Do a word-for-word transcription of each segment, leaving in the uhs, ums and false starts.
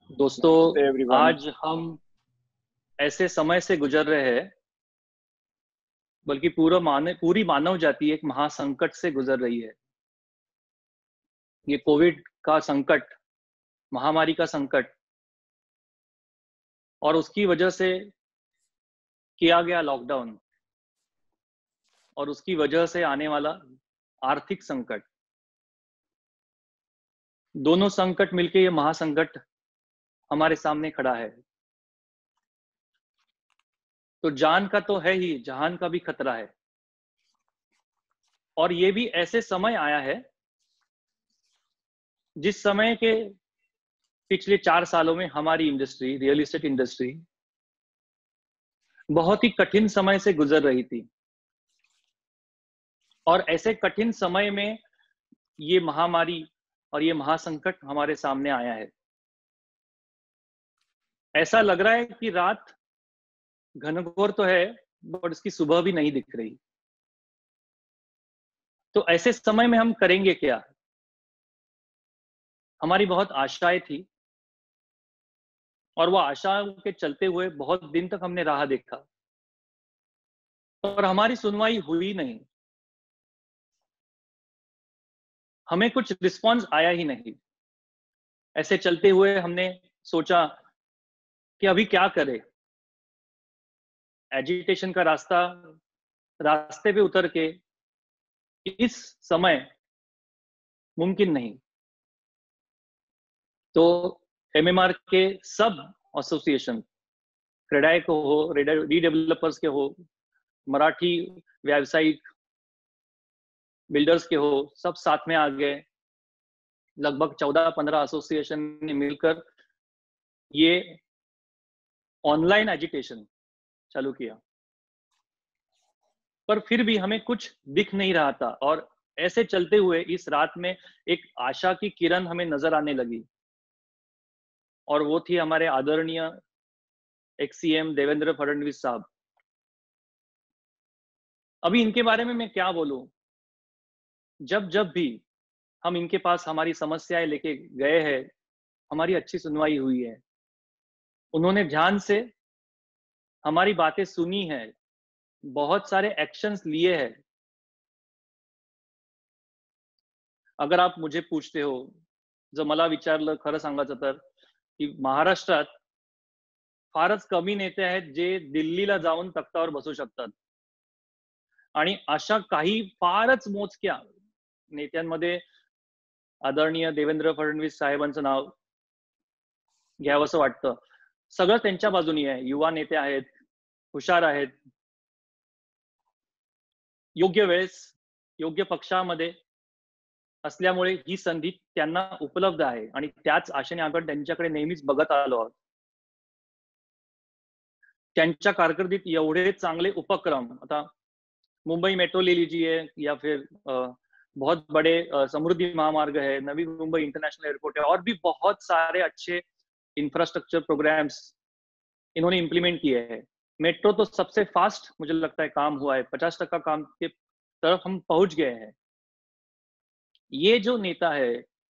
दोस्तों, नमस्ते एवरीवन। आज हम ऐसे समय से गुजर रहे हैं, बल्कि पूरा मानव पूरी मानव जाति एक महासंकट से गुजर रही है। ये कोविड का संकट, महामारी का संकट और उसकी वजह से किया गया लॉकडाउन और उसकी वजह से आने वाला आर्थिक संकट, दोनों संकट मिलके ये महासंकट हमारे सामने खड़ा है। तो जान का तो है ही, जहान का भी खतरा है। और ये भी ऐसे समय आया है जिस समय के पिछले चार सालों में हमारी इंडस्ट्री, रियल एस्टेट इंडस्ट्री, बहुत ही कठिन समय से गुजर रही थी। और ऐसे कठिन समय में ये महामारी और ये महासंकट हमारे सामने आया है। ऐसा लग रहा है कि रात घनघोर तो है, बट इसकी सुबह भी नहीं दिख रही। तो ऐसे समय में हम करेंगे क्या? हमारी बहुत आशाएं थी और वो आशाओं के चलते हुए बहुत दिन तक हमने राह देखा, पर हमारी सुनवाई हुई नहीं। हमें कुछ रिस्पॉन्स आया ही नहीं। ऐसे चलते हुए हमने सोचा कि अभी क्या करें। एजिटेशन का रास्ता रास्ते पे उतर के इस समय मुमकिन नहीं। तो एमएमआर के सब एसोसिएशन, क्रेडाई को हो, रीडेवलपर्स के हो, मराठी व्यावसायिक बिल्डर्स के हो, सब साथ में आ गए। लगभग चौदह पंद्रह एसोसिएशन ने मिलकर ये ऑनलाइन एजिटेशन चालू किया। पर फिर भी हमें कुछ दिख नहीं रहा था और ऐसे चलते हुए इस रात में एक आशा की किरण हमें नजर आने लगी। और वो थी हमारे आदरणीय एक्स सीएम देवेंद्र फडणवीस साहब। अभी इनके बारे में मैं क्या बोलूं? जब जब भी हम इनके पास हमारी समस्याएं लेके गए हैं, हमारी अच्छी सुनवाई हुई है। उन्होंने ध्यान से हमारी बातें सुनी है, बहुत सारे एक्शंस लिए हैं। अगर आप मुझे पूछते हो, जर मला विचारलं खरं सांगायचं तर, की महाराष्ट्रात फारच कमी नेते आहेत जे दिल्लीला जाऊन तख्तावर बसू शकतात आणि अशा काही फारच मोजक्या नेत्यांमध्ये आदरणीय देवेंद्र फडणवीस साहेबांचं नाव घ्यावंसं वाटतं। सगळं त्यांच्या बाजूनी आहे। युवा नेते आहेत, हुशार आहेत, योग्य वेळेस योग्य पक्षामध्ये असल्यामुळे ही संधी त्यांना उपलब्ध आहे आणि त्याच आशेने आपण त्यांच्याकडे नेहमीच बघत आलो आहोत। त्यांच्या कारकिर्दीत एवढे चांगले उपक्रम, आता मुंबई मेट्रो ले लीजिए या फिर आ, बहुत बड़े समृद्धि महामार्ग है, नवी मुंबई इंटरनेशनल एयरपोर्ट है, और भी बहुत सारे अच्छे इंफ्रास्ट्रक्चर प्रोग्राम्स इन्होंने इंप्लीमेंट किए हैं। मेट्रो तो सबसे फास्ट मुझे लगता है काम हुआ है, पचास टक्का काम के तरफ हम पहुंच गए हैं। ये जो नेता है,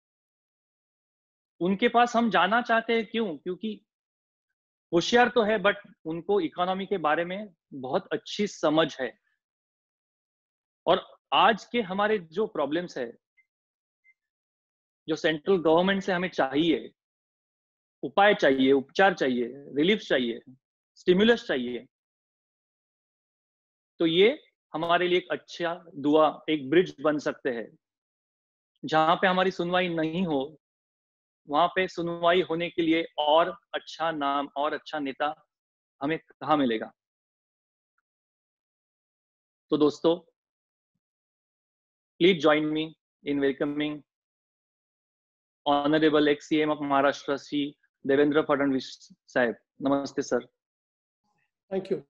उनके पास हम जाना चाहते हैं। क्यों? क्योंकि होशियार तो है, बट उनको इकोनॉमी के बारे में बहुत अच्छी समझ है। और आज के हमारे जो प्रॉब्लम्स है, जो सेंट्रल गवर्नमेंट से हमें चाहिए, उपाय चाहिए, उपचार चाहिए, रिलीफ चाहिए, स्टिमुलस चाहिए, तो ये हमारे लिए एक अच्छा दुआ, एक ब्रिज बन सकते हैं। जहां पे हमारी सुनवाई नहीं हो, वहां पे सुनवाई होने के लिए और अच्छा नाम और अच्छा नेता हमें कहाँ मिलेगा? तो दोस्तों, please join me in welcoming honourable ex CM of Maharashtra Shri Devendra Fadnavis साहब। नमस्ते सर। Thank you.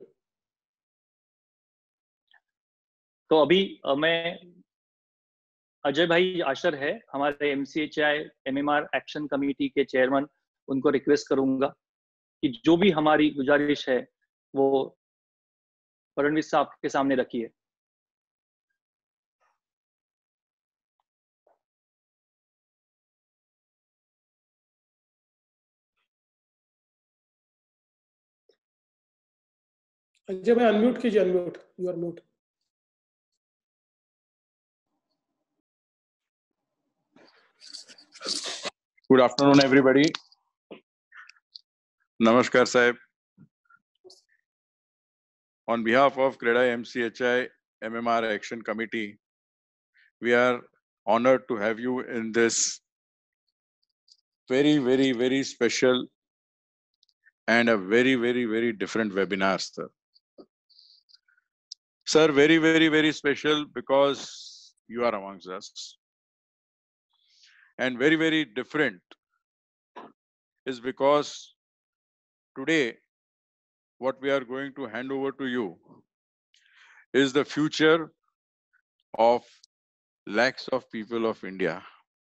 तो अभी मैं अजय भाई आशर है, हमारे एमसीएचआई एमएमआर एक्शन कमेटी के चेयरमैन, उनको रिक्वेस्ट करूंगा कि जो भी हमारी गुजारिश है वो फडणवीस साहब के सामने रखिए। अजय भाई अनम्यूट कीजिए, unmute, you are mute. Good afternoon, everybody. Namaskar, Sahib. On behalf of CREDAI M C H I M M R Action Committee, we are honored to have you in this very, very, very special and a very, very, very different webinar, sir. Sir, very, very, very special because you are amongst us. And very, very different is because today, what we are going to hand over to you is the future of lakhs of people of India,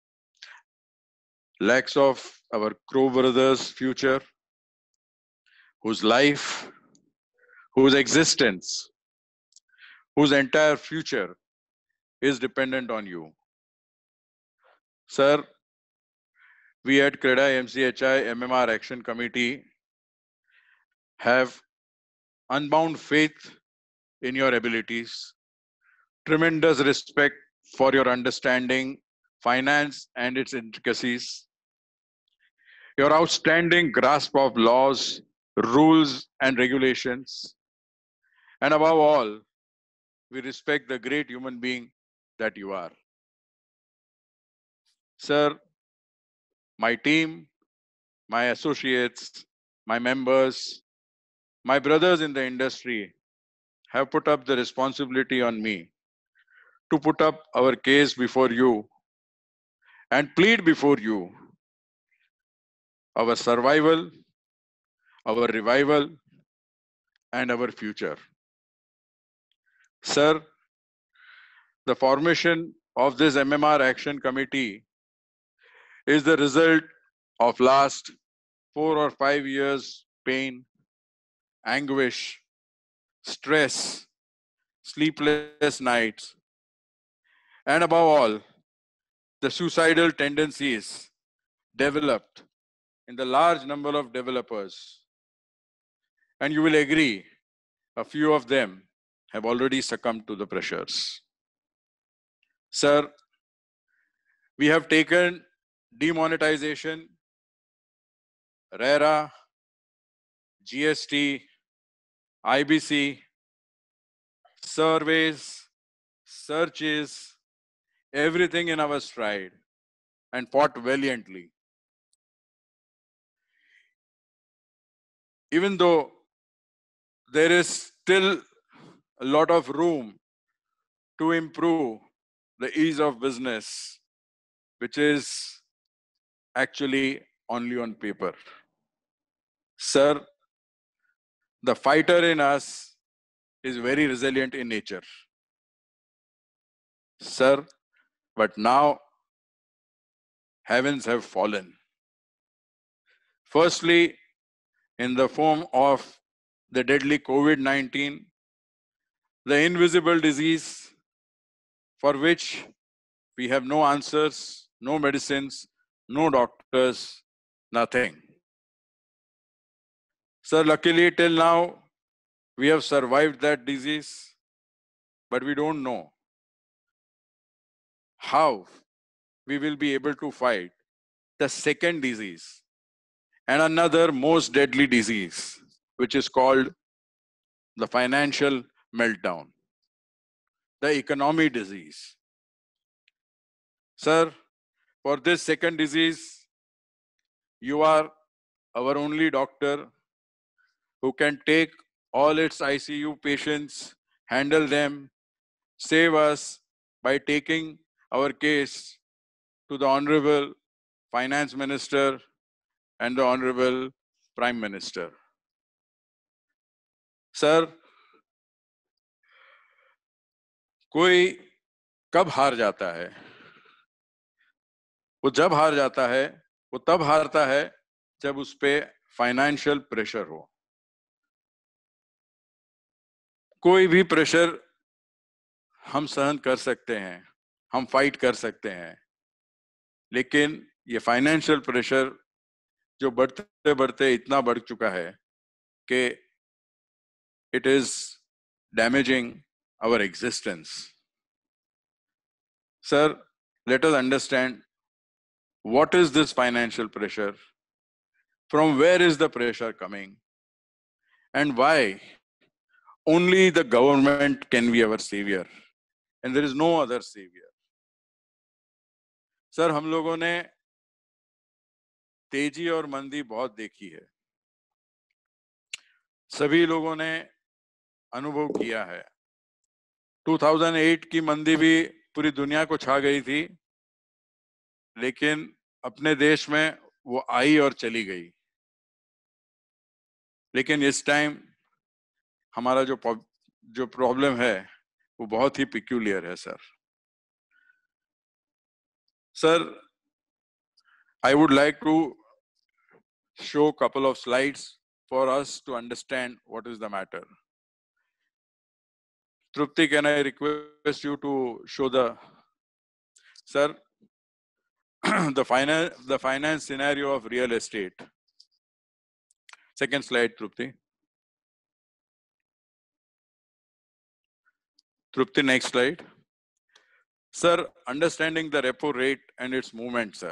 lakhs of our Crow brothers' future, whose life, whose existence, whose entire future is dependent on you. Sir, we at CREDAI M C H I M M R Action Committee have unbound faith in your abilities, tremendous respect for your understanding finance and its intricacies, your outstanding grasp of laws, rules, and regulations, and above all, we respect the great human being that you are. Sir, my team, my associates, my members, my brothers in the industry have put up the responsibility on me to put up our case before you and plead before you our survival, our revival, and our future. Sir, the formation of this M M R Action Committee is the result of last four or five years pain, anguish, stress, sleepless nights, and above all, the suicidal tendencies developed in the large number of developers. And you will agree, a few of them have already succumbed to the pressures. Sir, we have taken demonetization, RERA, G S T, I B C, surveys, searches, everything in our stride and fought valiantly. Even though there is still a lot of room to improve the ease of business, which is actually only on paper. Sir, the fighter in us is very resilient in nature. Sir, but now heavens have fallen. Firstly, in the form of the deadly COVID nineteen, the invisible disease for which we have no answers, no medicines, no doctors, nothing. Sir, luckily till now, we have survived that disease, but we don't know how we will be able to fight the second disease and another most deadly disease, which is called the financial meltdown, the economy disease. Sir, for this second disease, you are our only doctor who can take all its I C U patients, handle them, save us by taking our case to the Honorable Finance Minister and the Honorable Prime Minister. Sir, कोई कब हार जाता है? वो जब हार जाता है, वो तब हारता है जब उस पे फाइनेंशियल प्रेशर हो. कोई भी प्रेशर हम सहन कर सकते हैं, हम फाइट कर सकते हैं, लेकिन ये फाइनेंशियल प्रेशर जो बढ़ते बढ़ते इतना बढ़ चुका है कि it is damaging our existence. Sir, let us understand what is this financial pressure, from where is the pressure coming, and why only the government can be our savior and there is no other savior. Sir, हम लोगों ने तेजी और मंदी बहुत देखी है, सभी लोगों ने अनुभव किया है। दो हज़ार आठ की मंदी भी पूरी दुनिया को छा गई थी, लेकिन अपने देश में वो आई और चली गई। लेकिन इस टाइम हमारा जो जो प्रॉब्लम है वो बहुत ही पिक्यूलियर है sir. Sir, I would like to show a couple of slides for us to understand what is the matter. Trupti, can I request you to show the, sir, the finance, the finance scenario of real estate. Second slide, Trupti. Trupti, next slide. Sir, understanding the repo rate and its movement, sir.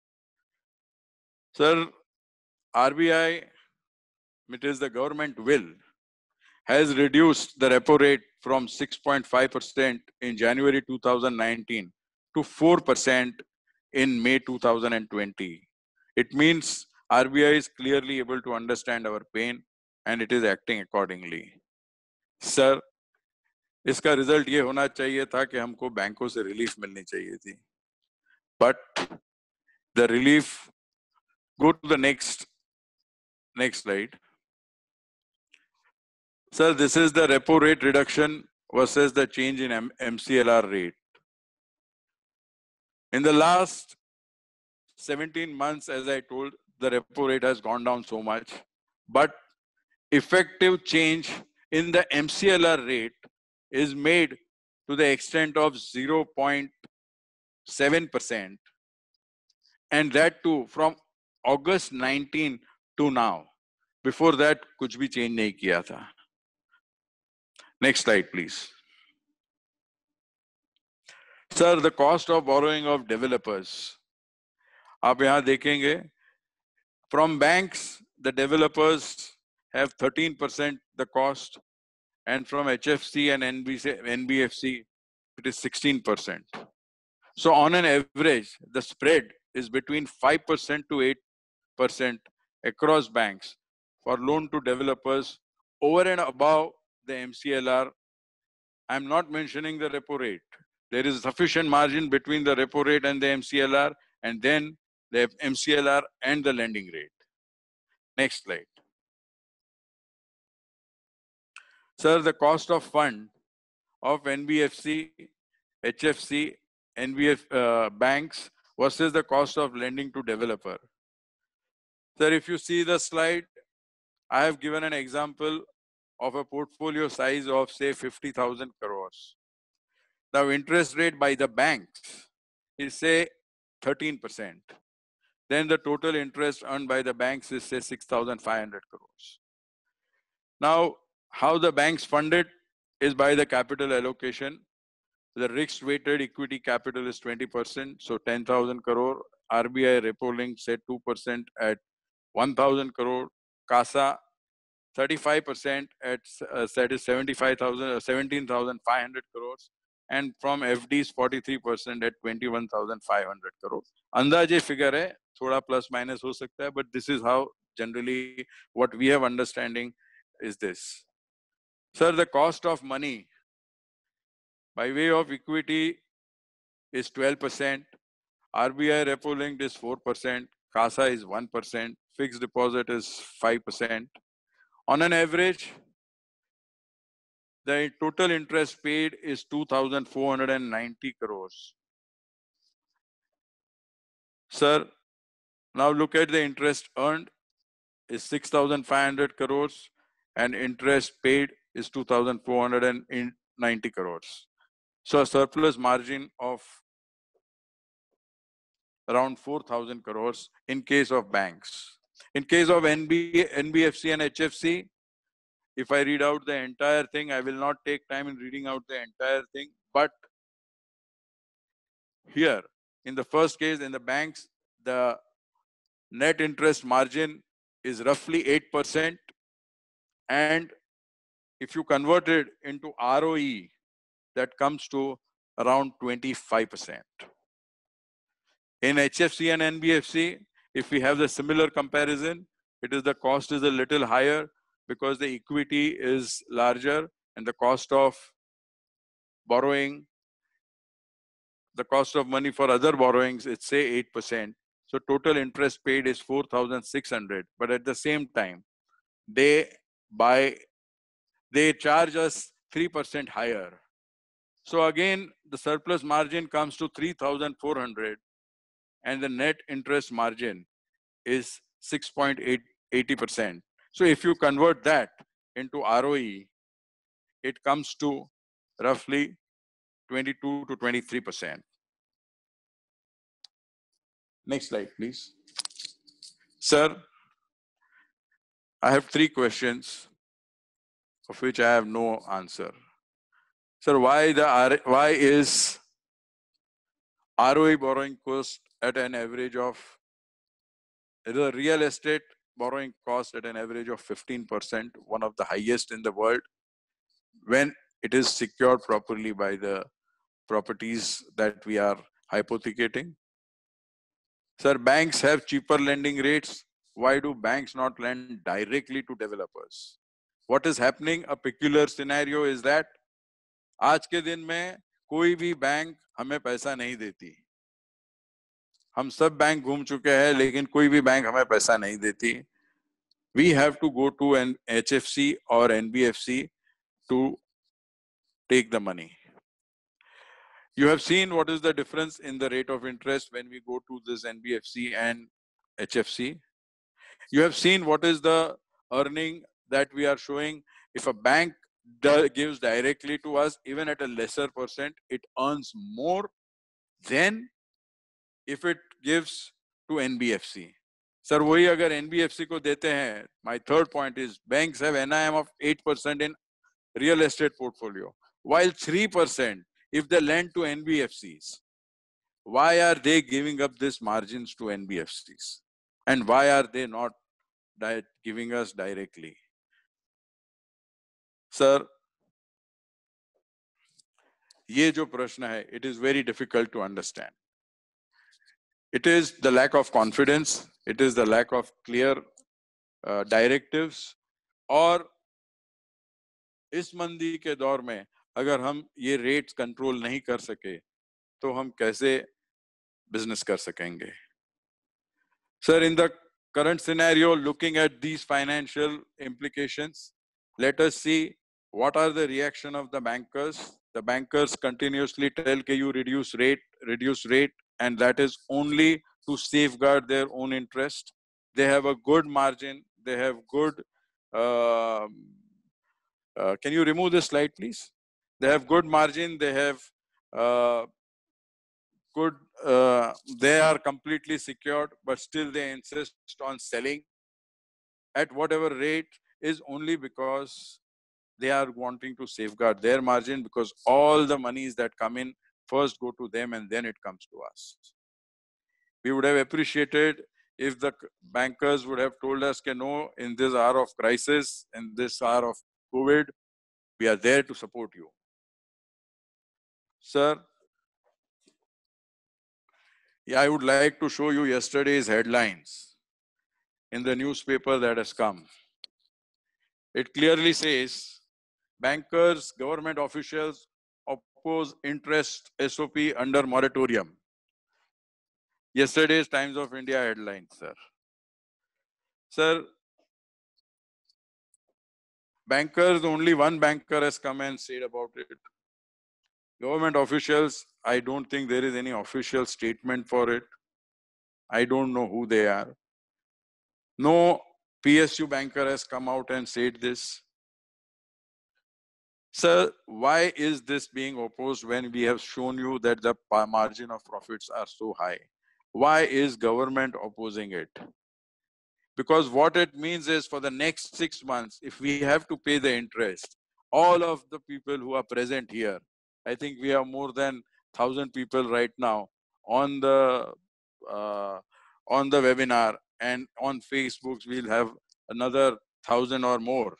Sir, R B I, it is the government will, has reduced the repo rate from six point five percent in January two thousand nineteen to four percent in May two thousand twenty. It means R B I is clearly able to understand our pain and it is acting accordingly. Sir, इसका result ये होना चाहिए था कि हमको बैंकों से relief मिलनी चाहिए थी, but the relief, go to the next next slide. Sir, this is the repo rate reduction versus the change in M MCLR rate. In the last seventeen months, as I told, the repo rate has gone down so much, but effective change in the M C L R rate is made to the extent of zero point seven percent, and that too from August nineteenth to now. Before that, कुछ भी change नहीं किया था. Next slide, please. Sir, the cost of borrowing of developers. आप यहाँ देखेंगे, from banks, the developers have thirteen percent the cost, and from H F C and N B F C, it is sixteen percent. So on an average, the spread is between five percent to eight percent across banks for loan to developers over and above the M C L R. I'm not mentioning the repo rate. There is sufficient margin between the repo rate and the M C L R, and then the M C L R and the lending rate. Next slide. Sir, the cost of fund of N B F C, H F C, N B F uh, banks versus the cost of lending to developer. Sir, if you see the slide, I have given an example of a portfolio size of say fifty thousand crores. Now interest rate by the banks is say thirteen percent. Then the total interest earned by the banks is say six thousand five hundred crores. Now, how the banks fund it is by the capital allocation. The risk weighted equity capital is twenty percent, so ten thousand crore. R B I repo link said two percent at one thousand crore. CASA thirty-five percent at uh, said is seventy-five thousand, uh, seventeen thousand five hundred crores. And from F Ds forty-three percent at twenty-one thousand five hundred crores. अंदाजे figure है, थोड़ा plus minus हो सकता है, but this is how generally what we have understanding is this. Sir, the cost of money by way of equity is twelve percent, R B I repo linked is four percent, CASA is one percent, fixed deposit is five percent. On an average, the total interest paid is two thousand four hundred ninety crores. Sir, now look at the interest earned is six thousand five hundred crores and interest paid is two thousand four hundred ninety crores. So a surplus margin of around four thousand crores in case of banks. In case of N B, N B F C and H F C, If I read out the entire thing, I will not take time in reading out the entire thing. But here, in the first case, in the banks, the net interest margin is roughly eight percent. And if you convert it into R O E, that comes to around twenty-five percent. In H F C and N B F C, if we have the similar comparison, it is the cost is a little higher because the equity is larger and the cost of borrowing, the cost of money for other borrowings, it's say eight percent. So total interest paid is four thousand six hundred. But at the same time, they buy, they charge us three percent higher. So again, the surplus margin comes to three thousand four hundred and the net interest margin is six point eight eighty percent. So if you convert that into R O E, it comes to roughly twenty-two to twenty-three percent. Next slide, please. Sir, I have three questions of which I have no answer. Sir, why the R why is R O E borrowing cost at an average of the real estate borrowing cost at an average of fifteen percent, one of the highest in the world, when it is secured properly by the properties that we are hypothecating? Sir, banks have cheaper lending rates. Why do banks not lend directly to developers? What is happening? A peculiar scenario is that आज के दिन में कोई भी bank हमें पैसा नहीं देती. हम सब बैंक घूम चुके हैं, लेकिन कोई भी बैंक हमें पैसा नहीं देती. We have to go to an H F C or N B F C to take the money. You have seen what is the difference in the rate of interest when we go to this N B F C and H F C. You have seen what is the earning that we are showing. If a bank gives directly to us, even at a lesser percent, it earns more than if it gives to N B F C. Sir, वही अगर N B F C को देते हैं, my third point is banks have N I M of eight percent in real estate portfolio, while three percent if they lend to N B F Cs. Why are they giving up these margins to N B F Cs? And why are they not giving us directly? Sir, ये जो प्रश्न है, it is very difficult to understand. It is the lack of confidence, it is the lack of clear uh, directives, और इस मंदी के दौर में अगर हम ये रेट्स कंट्रोल नहीं कर सके तो हम कैसे बिजनेस कर सकेंगे? Sir, in the current scenario, looking at these financial implications, let us see what are the reaction of the bankers. The bankers continuously tell that you reduce rate, reduce rate, and that is only to safeguard their own interest. They have a good margin. They have good. Uh, uh, can you remove this slide, please? They have good margin. They have uh, good. Uh, they are completely secured, but still they insist on selling at whatever rate is only because they are wanting to safeguard their margin, because all the monies that come in first go to them and then it comes to us. We would have appreciated if the bankers would have told us, "Can no, in this hour of crisis, in this hour of COVID, we are there to support you." Sir, yeah, I would like to show you yesterday's headlines in the newspaper that has come. It clearly says, bankers, government officials oppose interest S O P under moratorium. Yesterday's Times of India headline, sir. Sir, bankers, only one banker has come and said about it. Government officials, I don't think there is any official statement for it. I don't know who they are. No P S U banker has come out and said this. Sir, why is this being opposed when we have shown you that the margin of profits are so high? Why is government opposing it? Because what it means is for the next six months, if we have to pay the interest, all of the people who are present here, I think we have more than thousand people right now on the uh, on the webinar, and on Facebook we'll have another thousand or more.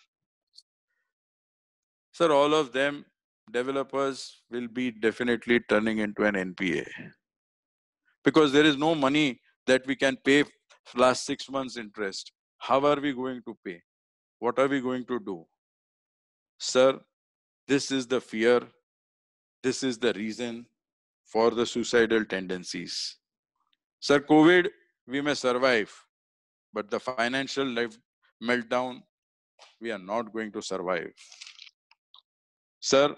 Sir, all of them developers will be definitely turning into an N P A, because there is no money that we can pay last six months interest. How are we going to pay? What are we going to do? Sir, this is the fear. This is the reason for the suicidal tendencies. Sir, COVID, we may survive, but the financial life meltdown, we are not going to survive. Sir,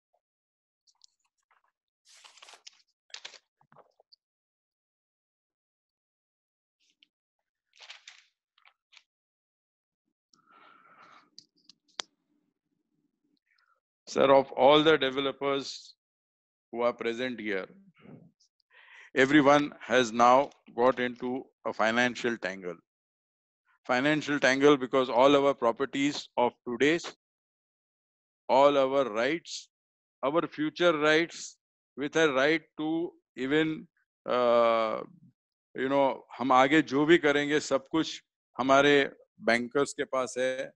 Sir, of all the developers who are present here, everyone has now got into a financial tangle. Financial tangle because all our properties of today's, all our rights, our future rights, with a right to even, uh, you know, हम आगे जो भी करेंगे सब कुछ हमारे bankers के पास है,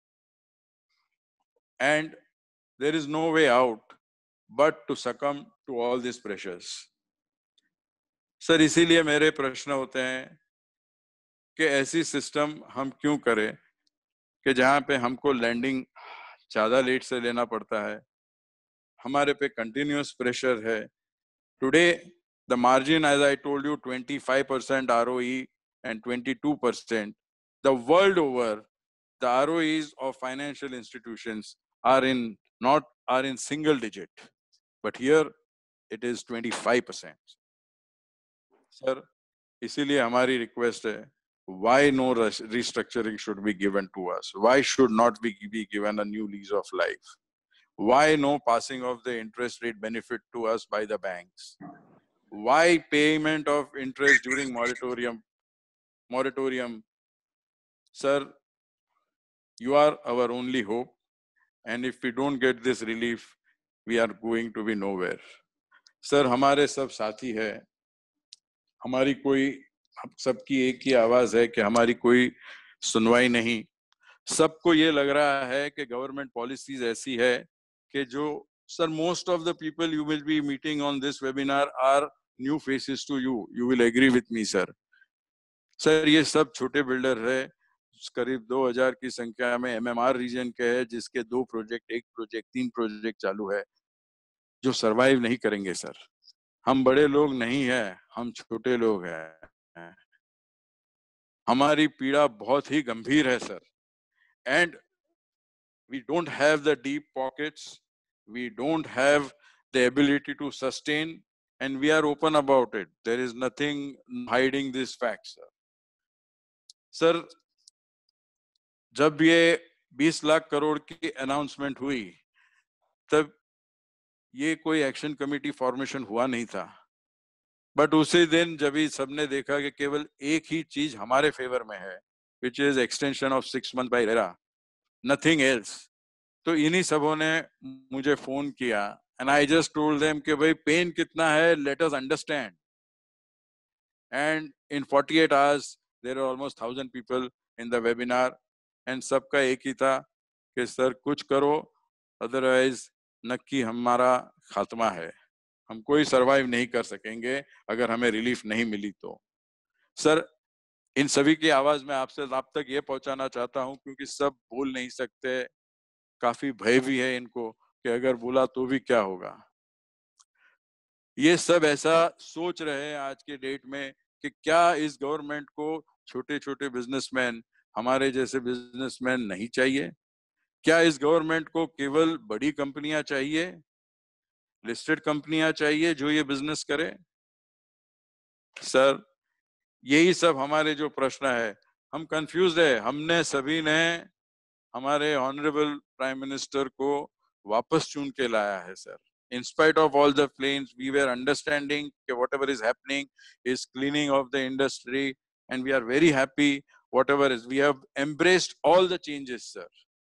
and there is no way out but to succumb to all these pressures. Sir, इसीलिए मेरे प्रश्न होते हैं कि ऐसी सिस्टम हम क्यों करें कि जहां पे हमको लैंडिंग ज्यादा लेट से लेना पड़ता है, हमारे पे कंटिन्यूअस प्रेशर है. Today the margin, as I told you, twenty-five percent R O E and twenty-two percent. The world over, the R O Es of financial institutions are in not are in single digit, but here it is twenty-five percent. Sir, इसीलिए हमारी request है, why no restructuring should be given to us? Why should not we be given a new lease of life? Why no passing of the interest rate benefit to us by the banks? Why payment of interest during moratorium? Moratorium, sir, you are our only hope, and if we don't get this relief, we are going to be nowhere. Sir, हमारे सब साथी है, हमारी कोई, सबकी एक ही आवाज है कि हमारी कोई सुनवाई नहीं. सबको ये लग रहा है कि गवर्नमेंट पॉलिसीज ऐसी है कि जो, sir, most of the people you will be meeting on this webinar are new faces to you. You will agree with me sir. Sir, ये सब छोटे बिल्डर है, करीब दो हज़ार की संख्या में एमएमआर रीजन के है, जिसके दो प्रोजेक्ट, एक प्रोजेक्ट, तीन प्रोजेक्ट चालू है, जो सरवाइव नहीं करेंगे सर. हम बड़े लोग नहीं हैं, हम छोटे लोग हैं. हमारी पीड़ा बहुत ही गंभीर है sir. And we don't have the deep pockets, we don't have the ability to sustain, and we are open about it. There is nothing hiding this fact, sir. Sir, जब ये बीस लाख करोड़ की अनाउंसमेंट हुई, तब ये कोई एक्शन कमेटी फॉर्मेशन हुआ नहीं था. बट उसी दिन जब ही सबने देखा कि केवल एक ही चीज हमारे फेवर में है, which is extension of six months by RERA, nothing else. तो इन्हीं सबों ने मुझे फोन किया, and I just told them कि भाई पेन कितना है, let us understand. And in forty-eight hours, there are almost thousand people in the webinar, and सबका एक ही था कि सर कुछ करो, otherwise नक्की हमारा खात्मा है. हम कोई सरवाइव नहीं कर सकेंगे अगर हमें रिलीफ नहीं मिली तो. सर, इन सभी की आवाज में आपसे आप तक ये पहुंचाना चाहता हूं, क्योंकि सब बोल नहीं सकते, काफी भय भी है इनको कि अगर बोला तो भी क्या होगा. ये सब ऐसा सोच रहे हैं आज के डेट में कि क्या इस गवर्नमेंट को छोटे छोटे बिजनेसमैन, हमारे जैसे बिजनेसमैन नहीं चाहिए? क्या इस गवर्नमेंट को केवल बड़ी कंपनियां चाहिए, लिस्टेड कंपनियां चाहिए जो ये बिजनेस करे? सर, यही सब हमारे जो प्रश्न है, हम कंफ्यूज है. हमने सभी ने हमारे ऑनरेबल प्राइम मिनिस्टर को वापस चुन के लाया है sir. In spite of all the planes, we were understanding that whatever is happening is cleaning of the industry, and we are very happy whatever is, we have embraced all the changes, sir.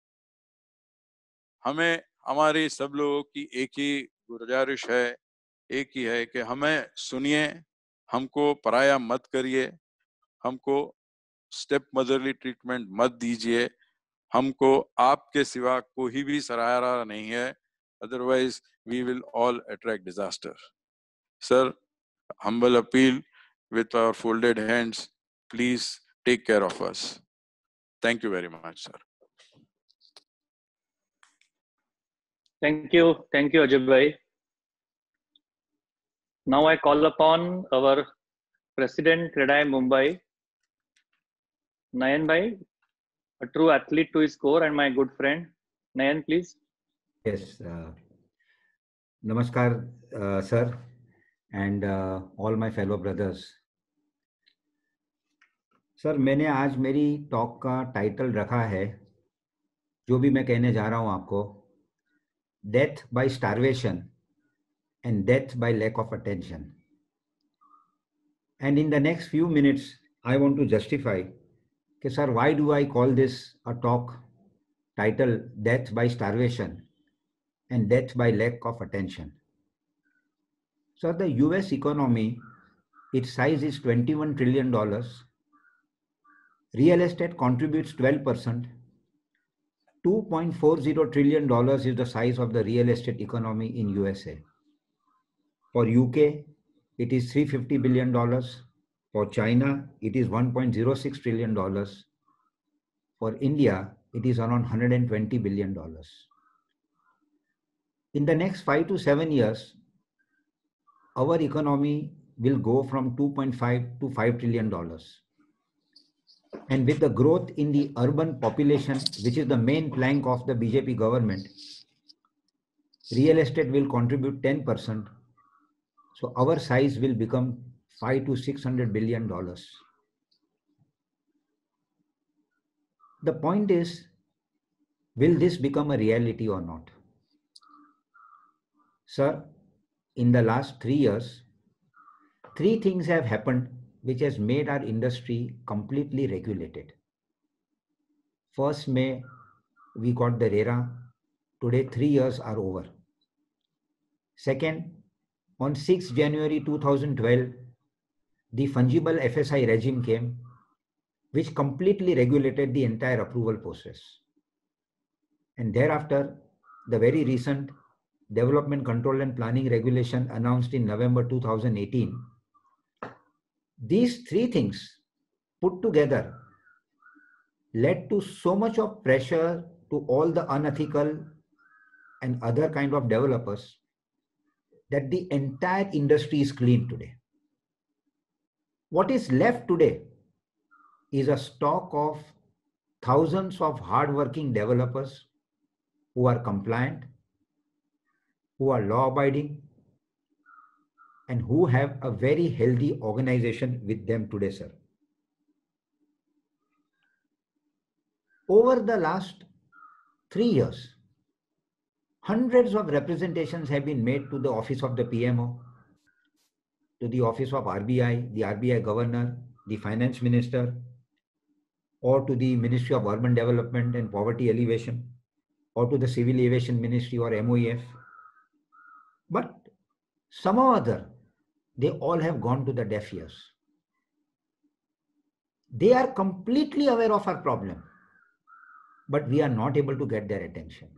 हमें हमारी सब लोगों की एक ही गुजारिश है, एक ही है कि हमें सुनिए, हमको पराया मत करिए, हमको स्टेप मदरली ट्रीटमेंट मत दीजिए, हमको आपके सिवा कोई भी सहारा नहीं है, otherwise we will all attract disaster. Sir, humble appeal with our folded hands, please take care of us. Thank you very much, sir. Thank you. Thank you, Ajay bhai. Now I call upon our President, CREDAI Mumbai, Nayan bhai, a true athlete to his core and my good friend. Nayan, please. Yes. Uh, namaskar, uh, sir, and uh, all my fellow brothers. Sir, मैंने आज मेरी talk का title रखा है, जो भी मैं कहने जा रहा हूँ आपको, death by starvation and death by lack of attention. And in the next few minutes I want to justify कि sir, why do I call this a talk title death by starvation and death by lack of attention. So the U S economy, its size is twenty-one trillion dollars. Real estate contributes twelve percent. two point four zero trillion dollars is the size of the real estate economy in U S A. For U K, it is three hundred fifty billion dollars. For China, it is one point zero six trillion dollars. For India, it is around one hundred twenty billion dollars. In the next five to seven years, our economy will go from two point five to five trillion dollars. And with the growth in the urban population, which is the main plank of the B J P government, real estate will contribute ten percent. So our size will become five to six hundred billion dollars. The point is, will this become a reality or not? Sir, in the last three years, three things have happened which has made our industry completely regulated. First May, we got the RERA. Today, three years are over. Second, on sixth January two thousand twelve, the fungible F S I regime came, which completely regulated the entire approval process. And thereafter, the very recent Development Control and Planning Regulation announced in November two thousand eighteen. These three things put together led to so much of pressure to all the unethical and other kind of developers that the entire industry is clean today. What is left today is a stock of thousands of hardworking developers who are compliant, who are law-abiding, and who have a very healthy organization with them today, sir. Over the last three years, hundreds of representations have been made to the office of the P M O, to the office of R B I, the R B I governor, the finance minister, or to the Ministry of Urban Development and Poverty Alleviation, or to the Civil Aviation Ministry or M O E F. But somehow or other, they all have gone to the deaf ears. They are completely aware of our problem, but we are not able to get their attention.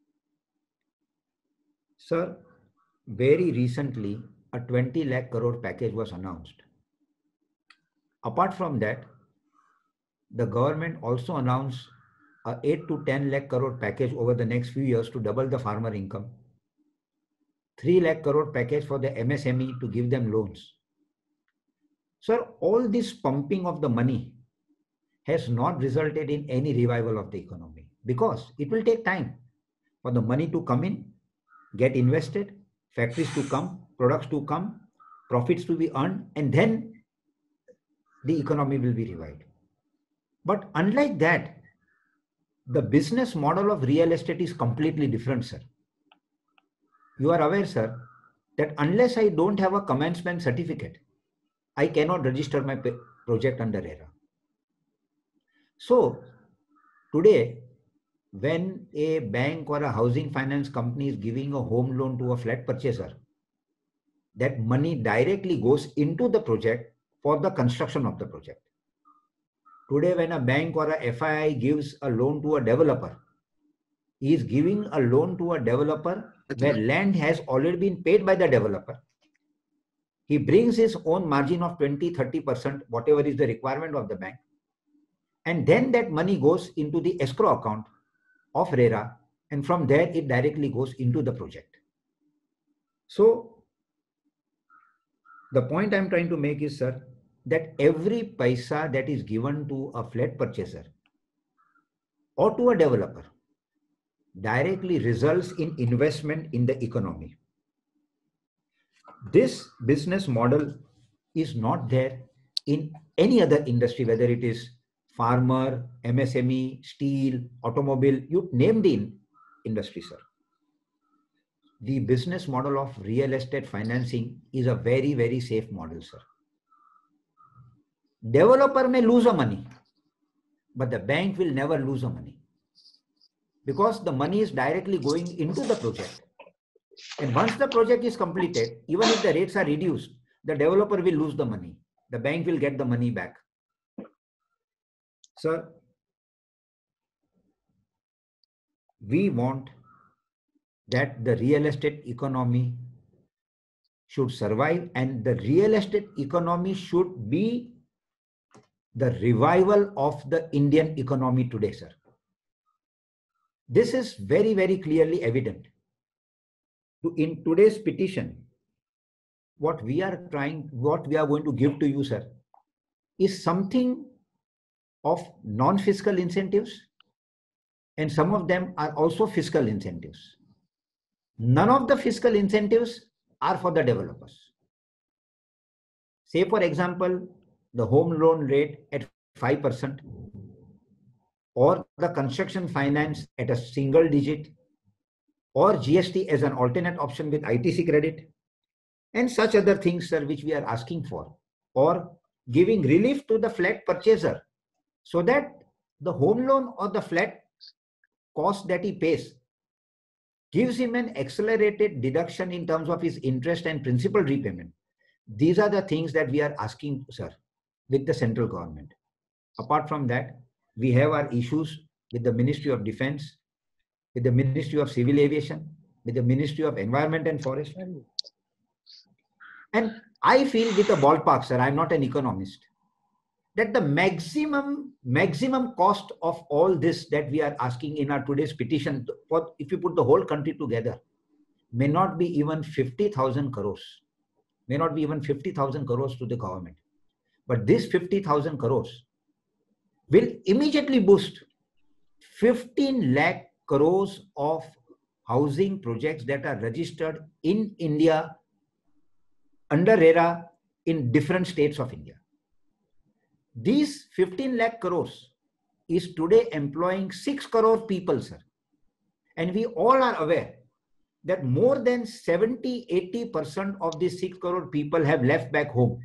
Sir, very recently, a twenty lakh crore package was announced. Apart from that, the government also announced a eight to ten lakh crore package over the next few years to double the farmer income. three lakh crore package for the M S M E to give them loans. Sir, all this pumping of the money has not resulted in any revival of the economy because it will take time for the money to come in, get invested, factories to come, products to come, profits to be earned, and then the economy will be revived. But unlike that, the business model of real estate is completely different, sir. You are aware, sir, that unless I don't have a commencement certificate, I cannot register my project under RERA. So today, when a bank or a housing finance company is giving a home loan to a flat purchaser, that money directly goes into the project for the construction of the project. Today, when a bank or a F I I gives a loan to a developer, he is giving a loan to a developer where land has already been paid by the developer. He brings his own margin of twenty, thirty percent, whatever is the requirement of the bank. And then that money goes into the escrow account of RERA, and from there it directly goes into the project. So the point I'm trying to make is, sir, that every paisa that is given to a flat purchaser or to a developer directly results in investment in the economy. This business model is not there in any other industry, whether it is farmer, M S M E, steel, automobile, you name the industry, sir. The business model of real estate financing is a very, very safe model, sir. Developer may lose a money, but the bank will never lose a money, because the money is directly going into the project. And once the project is completed, even if the rates are reduced, the developer will lose the money. The bank will get the money back. Sir, we want that the real estate economy should survive, and the real estate economy should be the revival of the Indian economy today, sir. This is very, very clearly evident. In today's petition, what we are trying, what we are going to give to you, sir, is something of non-fiscal incentives, and some of them are also fiscal incentives. None of the fiscal incentives are for the developers. Say, for example, the home loan rate at five percent, or the construction finance at a single digit, or G S T as an alternate option with I T C credit, and such other things, sir, which we are asking for, or giving relief to the flat purchaser so that the home loan or the flat cost that he pays gives him an accelerated deduction in terms of his interest and principal repayment. These are the things that we are asking, sir, with the central government. Apart from that, we have our issues with the Ministry of Defense, with the Ministry of Civil Aviation, with the Ministry of Environment and Forest. And I feel, with a ballpark, sir, I'm not an economist, that the maximum maximum cost of all this that we are asking in our today's petition, for if you put the whole country together, may not be even fifty thousand crores, may not be even fifty thousand crores to the government. But this fifty thousand crores will immediately boost fifteen lakh crores of housing projects that are registered in India under RERA in different states of India. These fifteen lakh crores is today employing six crore people, sir. And we all are aware that more than seventy, eighty percent of these six crore people have left back home.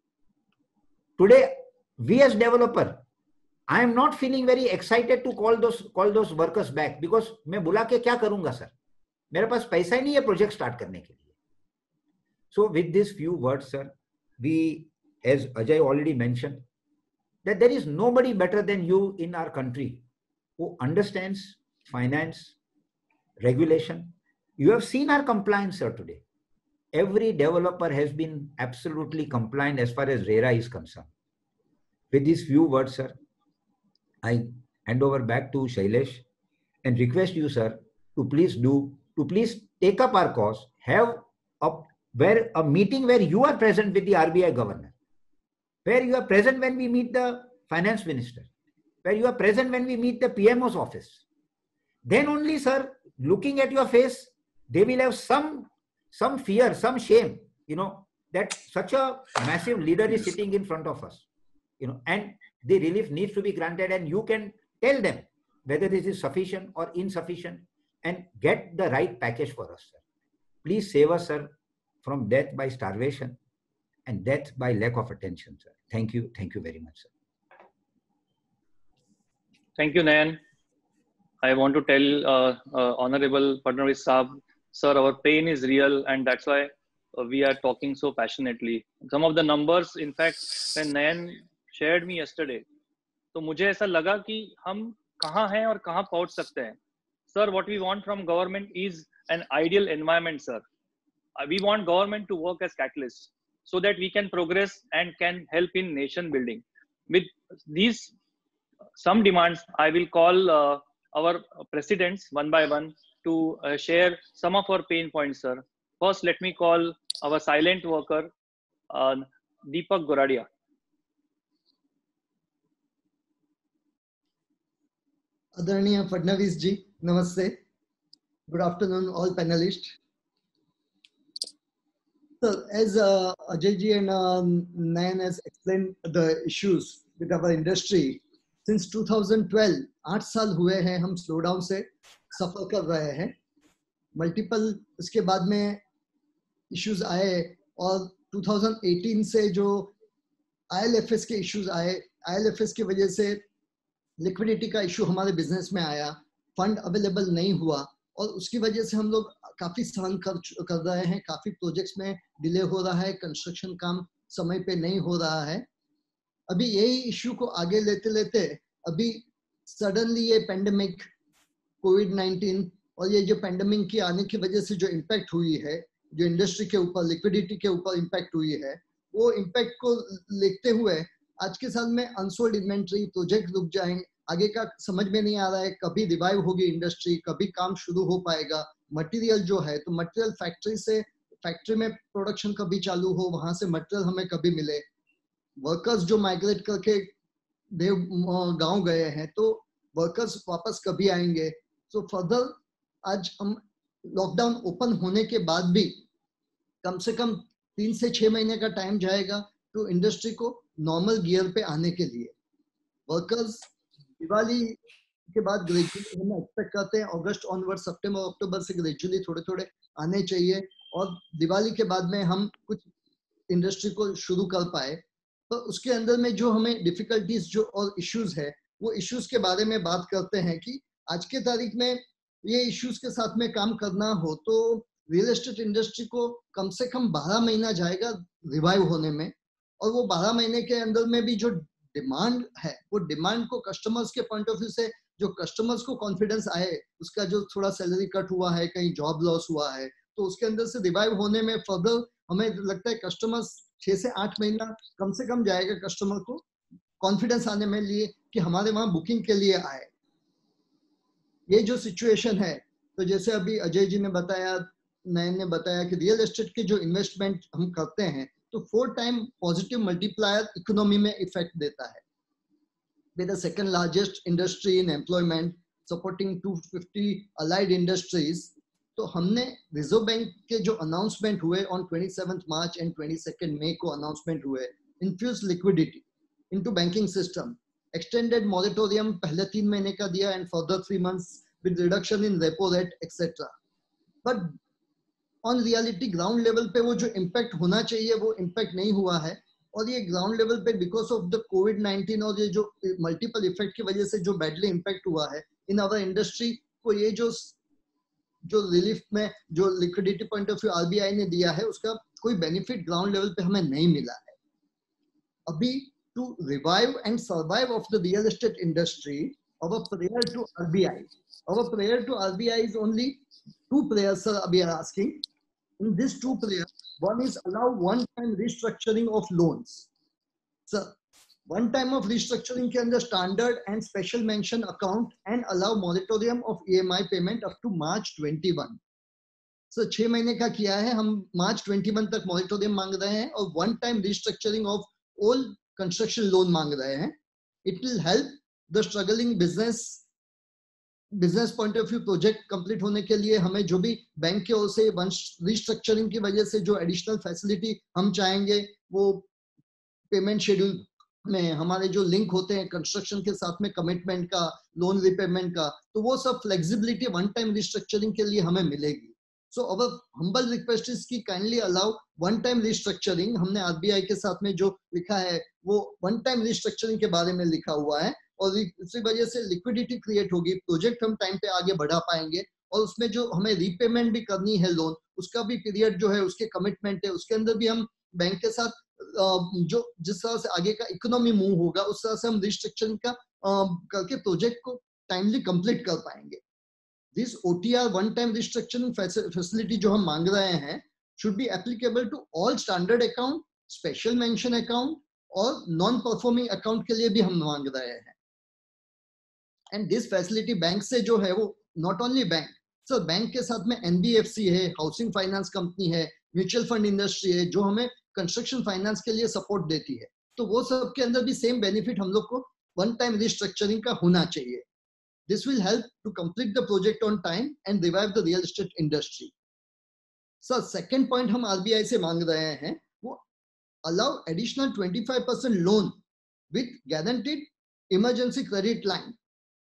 Today, we as developer, I am not feeling very excited to call those call those workers back, because मैं बुला के क्या करूँगा, sir? मेरे पास पैसा ही नहीं है project start करने के लिए. So with these few words, sir, we, as Ajay already mentioned, that there is nobody better than you in our country who understands finance, regulation. You have seen our compliance, sir, today. Every developer has been absolutely compliant as far as RERA is concerned. With these few words, sir, I hand over back to Shailesh and request you, sir, to please do, to please take up our cause, have a, where, a meeting where you are present with the R B I governor, where you are present when we meet the finance minister, where you are present when we meet the P M O's office. Then only, sir, looking at your face, they will have some, some fear, some shame, you know, that such a massive leader is sitting in front of us, you know, and the relief needs to be granted, and you can tell them whether this is sufficient or insufficient and get the right package for us, sir. Please save us, sir, from death by starvation and death by lack of attention, sir. Thank you. Thank you very much, sir. Thank you, Nayan. I want to tell uh, uh, Honorable Fadnavis Saab, sir, our pain is real, and that's why uh, we are talking so passionately. Some of the numbers, in fact, when Nayan shared me yesterday, तो मुझे ऐसा लगा कि हम कहाँ हैं और कहाँ पहुँच सकते हैं. Sir, what we want from government is an ideal environment, sir. Uh, we want government to work as catalyst so that we can progress and can help in nation building. With these some demands, I will call uh, our presidents one by one to uh, share some of our pain points, sir. First, let me call our silent worker, uh, Deepak Goradia. Adaraniya Fadnavis ji, namaste. Good afternoon, all panelists. So, as uh, Ajay ji and um, Nayan has explained the issues with our industry, since two thousand twelve, आठ साल हुए हैं हम slow down से सफर कर रहे हैं. Multiple इसके बाद में इश्यूज आए और टू थाउजेंड एटीन से जो I L F S issues इश्यूज आए, आई एल एफ एस की वजह से लिक्विडिटी का इशू हमारे बिजनेस में आया, फंड अवेलेबल नहीं हुआ और उसकी वजह से हम लोग काफी सहन कर कर रहे हैं. काफी प्रोजेक्ट्स में डिले हो रहा है, कंस्ट्रक्शन काम समय पे नहीं हो रहा है. अभी यही इशू को आगे लेते लेते अभी सडनली ये पेंडेमिक कोविड नाइनटीन और ये जो पेंडेमिक की आने की वजह से जो इम्पैक्ट हुई है, जो इंडस्ट्री के ऊपर लिक्विडिटी के ऊपर इम्पैक्ट हुई है, वो इम्पैक्ट को देखते हुए आज के साल में अनसोल्ड इन्वेंट्री, प्रोजेक्ट रुक जाएंगे. आगे का समझ में नहीं आ रहा है कभी रिवाइव होगी इंडस्ट्री, कभी काम शुरू हो पाएगा. मटेरियल जो है तो मटेरियल फैक्ट्री से फैक्ट्री में प्रोडक्शन कभी चालू हो, वहां से मटेरियल हमें कभी मिले. वर्कर्स जो माइग्रेट करके देव गांव गए हैं तो वर्कर्स वापस कभी आएंगे. सो फर्दर आज हम लॉकडाउन ओपन होने के बाद भी कम से कम तीन से छह महीने का टाइम जाएगा तो इंडस्ट्री को नॉर्मल गियर पे आने के लिए. वर्कर्स दिवाली के बाद ग्रेजुअली हम एक्सपेक्ट करते हैं अगस्त ऑनवर्ड, सितंबर अक्टूबर से ग्रेजुअली थोड़े थोड़े आने चाहिए और दिवाली के बाद में हम कुछ इंडस्ट्री को शुरू कर पाए. तो उसके अंदर में जो हमें डिफिकल्टीज जो और इश्यूज है वो इश्यूज के बारे में बात करते हैं कि आज के तारीख में ये इश्यूज के साथ में काम करना हो तो रियल एस्टेट इंडस्ट्री को कम से कम बारह महीना जाएगा रिवाइव होने में. और वो बारह महीने के अंदर में भी जो डिमांड है वो डिमांड को कस्टमर्स के पॉइंट ऑफ व्यू से जो कस्टमर्स को कॉन्फिडेंस आए, उसका जो थोड़ा सैलरी कट हुआ है, कहीं जॉब लॉस हुआ है, तो उसके अंदर से रिवाइव होने में फर्दर हमें लगता है कस्टमर्स छह से आठ महीना कम से कम जाएगा कस्टमर को कॉन्फिडेंस आने में लिए कि हमारे वहां बुकिंग के लिए आए. ये जो सिचुएशन है तो जैसे अभी अजय जी ने बताया, नयन ने बताया कि रियल एस्टेट के जो इन्वेस्टमेंट हम करते हैं तो four time positive multiplier economy में इफेक्ट देता है. With the second largest industry in employment, supporting two hundred fifty allied industries. तो हमने रिजर्व बैंक के जो अनाउंसमेंट हुए on twenty-seventh March and twenty-second मई को अनाउंसमेंट हुए, infuse liquidity into banking system, extended moratorium पहले तीन महीने का दिया and further three months with reduction in repo rate etcetera. But on reality ground level पे वो जो इम्पैक्ट होना चाहिए वो इम्पैक्ट नहीं हुआ है. और ये ग्राउंड लेवल पे because of the covid nineteen और ये जो मल्टीपल इफेक्ट की वजह से जो बैडली इम्पैक्ट हुआ है इन अवर इंडस्ट्री को, ये जो जो रिलीफ में जो liquidity point of view RBI ने दिया है उसका कोई बेनिफिट ग्राउंड लेवल पे हमें नहीं मिला है अभी. To revive and survive of the real estate industry, our prayer to RBI, our prayer to RBI is only two prayers, sir, we are asking. In these two prayers, one is allow one-time restructuring of loans. Sir, one time of restructuring के अंदर standard and special mention account and allow moratorium of E M I payment up to March twenty-one. Sir, छह महीने का किया है, हम March twenty-one तक moratorium मांग रहे हैं और one time restructuring of all construction loan मांग रहे हैं. It will help the struggling business business point of view project complete होने के लिए हमें जो भी बैंक की ओर से रिस्ट्रक्चरिंग की वजह से जो एडिशनल फैसिलिटी हम चाहेंगे वो पेमेंट शेड्यूल में हमारे जो लिंक होते हैं कंस्ट्रक्शन के साथ में कमिटमेंट का, लोन रिपेमेंट का, तो वो सब फ्लेक्सिबिलिटी वन टाइम रिस्ट्रक्चरिंग के लिए हमें मिलेगी. So our humble request is की kindly allow one time restructuring. हमने आरबीआई के साथ में जो लिखा है वो वन टाइम रिस्ट्रक्चरिंग के बारे में लिखा हुआ है और इसी वजह से लिक्विडिटी क्रिएट होगी, प्रोजेक्ट हम टाइम पे आगे बढ़ा पाएंगे, और उसमें जो हमें रीपेमेंट भी करनी है लोन, उसका भी पीरियड जो है, उसके कमिटमेंट है, उसके अंदर भी हम बैंक के साथ जो जिस तरह से आगे का इकोनॉमी मूव होगा उस तरह से हम रिस्ट्रक्चरिंग का करके प्रोजेक्ट को टाइमली कंप्लीट कर पाएंगे। This OTR one time restructuring facility जो हम मांग रहे हैं should be applicable to all standard account, special mention account और non performing account के लिए भी हम मांग रहे हैं। And this facility बैंक से जो है वो not only bank, sir bank के साथ में N B F C है, हाउसिंग फाइनेंस कंपनी है, म्यूचुअल फंड इंडस्ट्री है जो हमें कंस्ट्रक्शन फाइनेंस के लिए सपोर्ट देती है, तो वो सब के अंदर भी सेम बेनिफिट हम लोग को वन टाइम रिस्ट्रक्चरिंग का होना चाहिए। This will help to complete the project on time and revive the real estate industry. Sir second point हम आरबीआई से मांग रहे हैं, वो allow additional twenty-five percent loan with guaranteed emergency credit line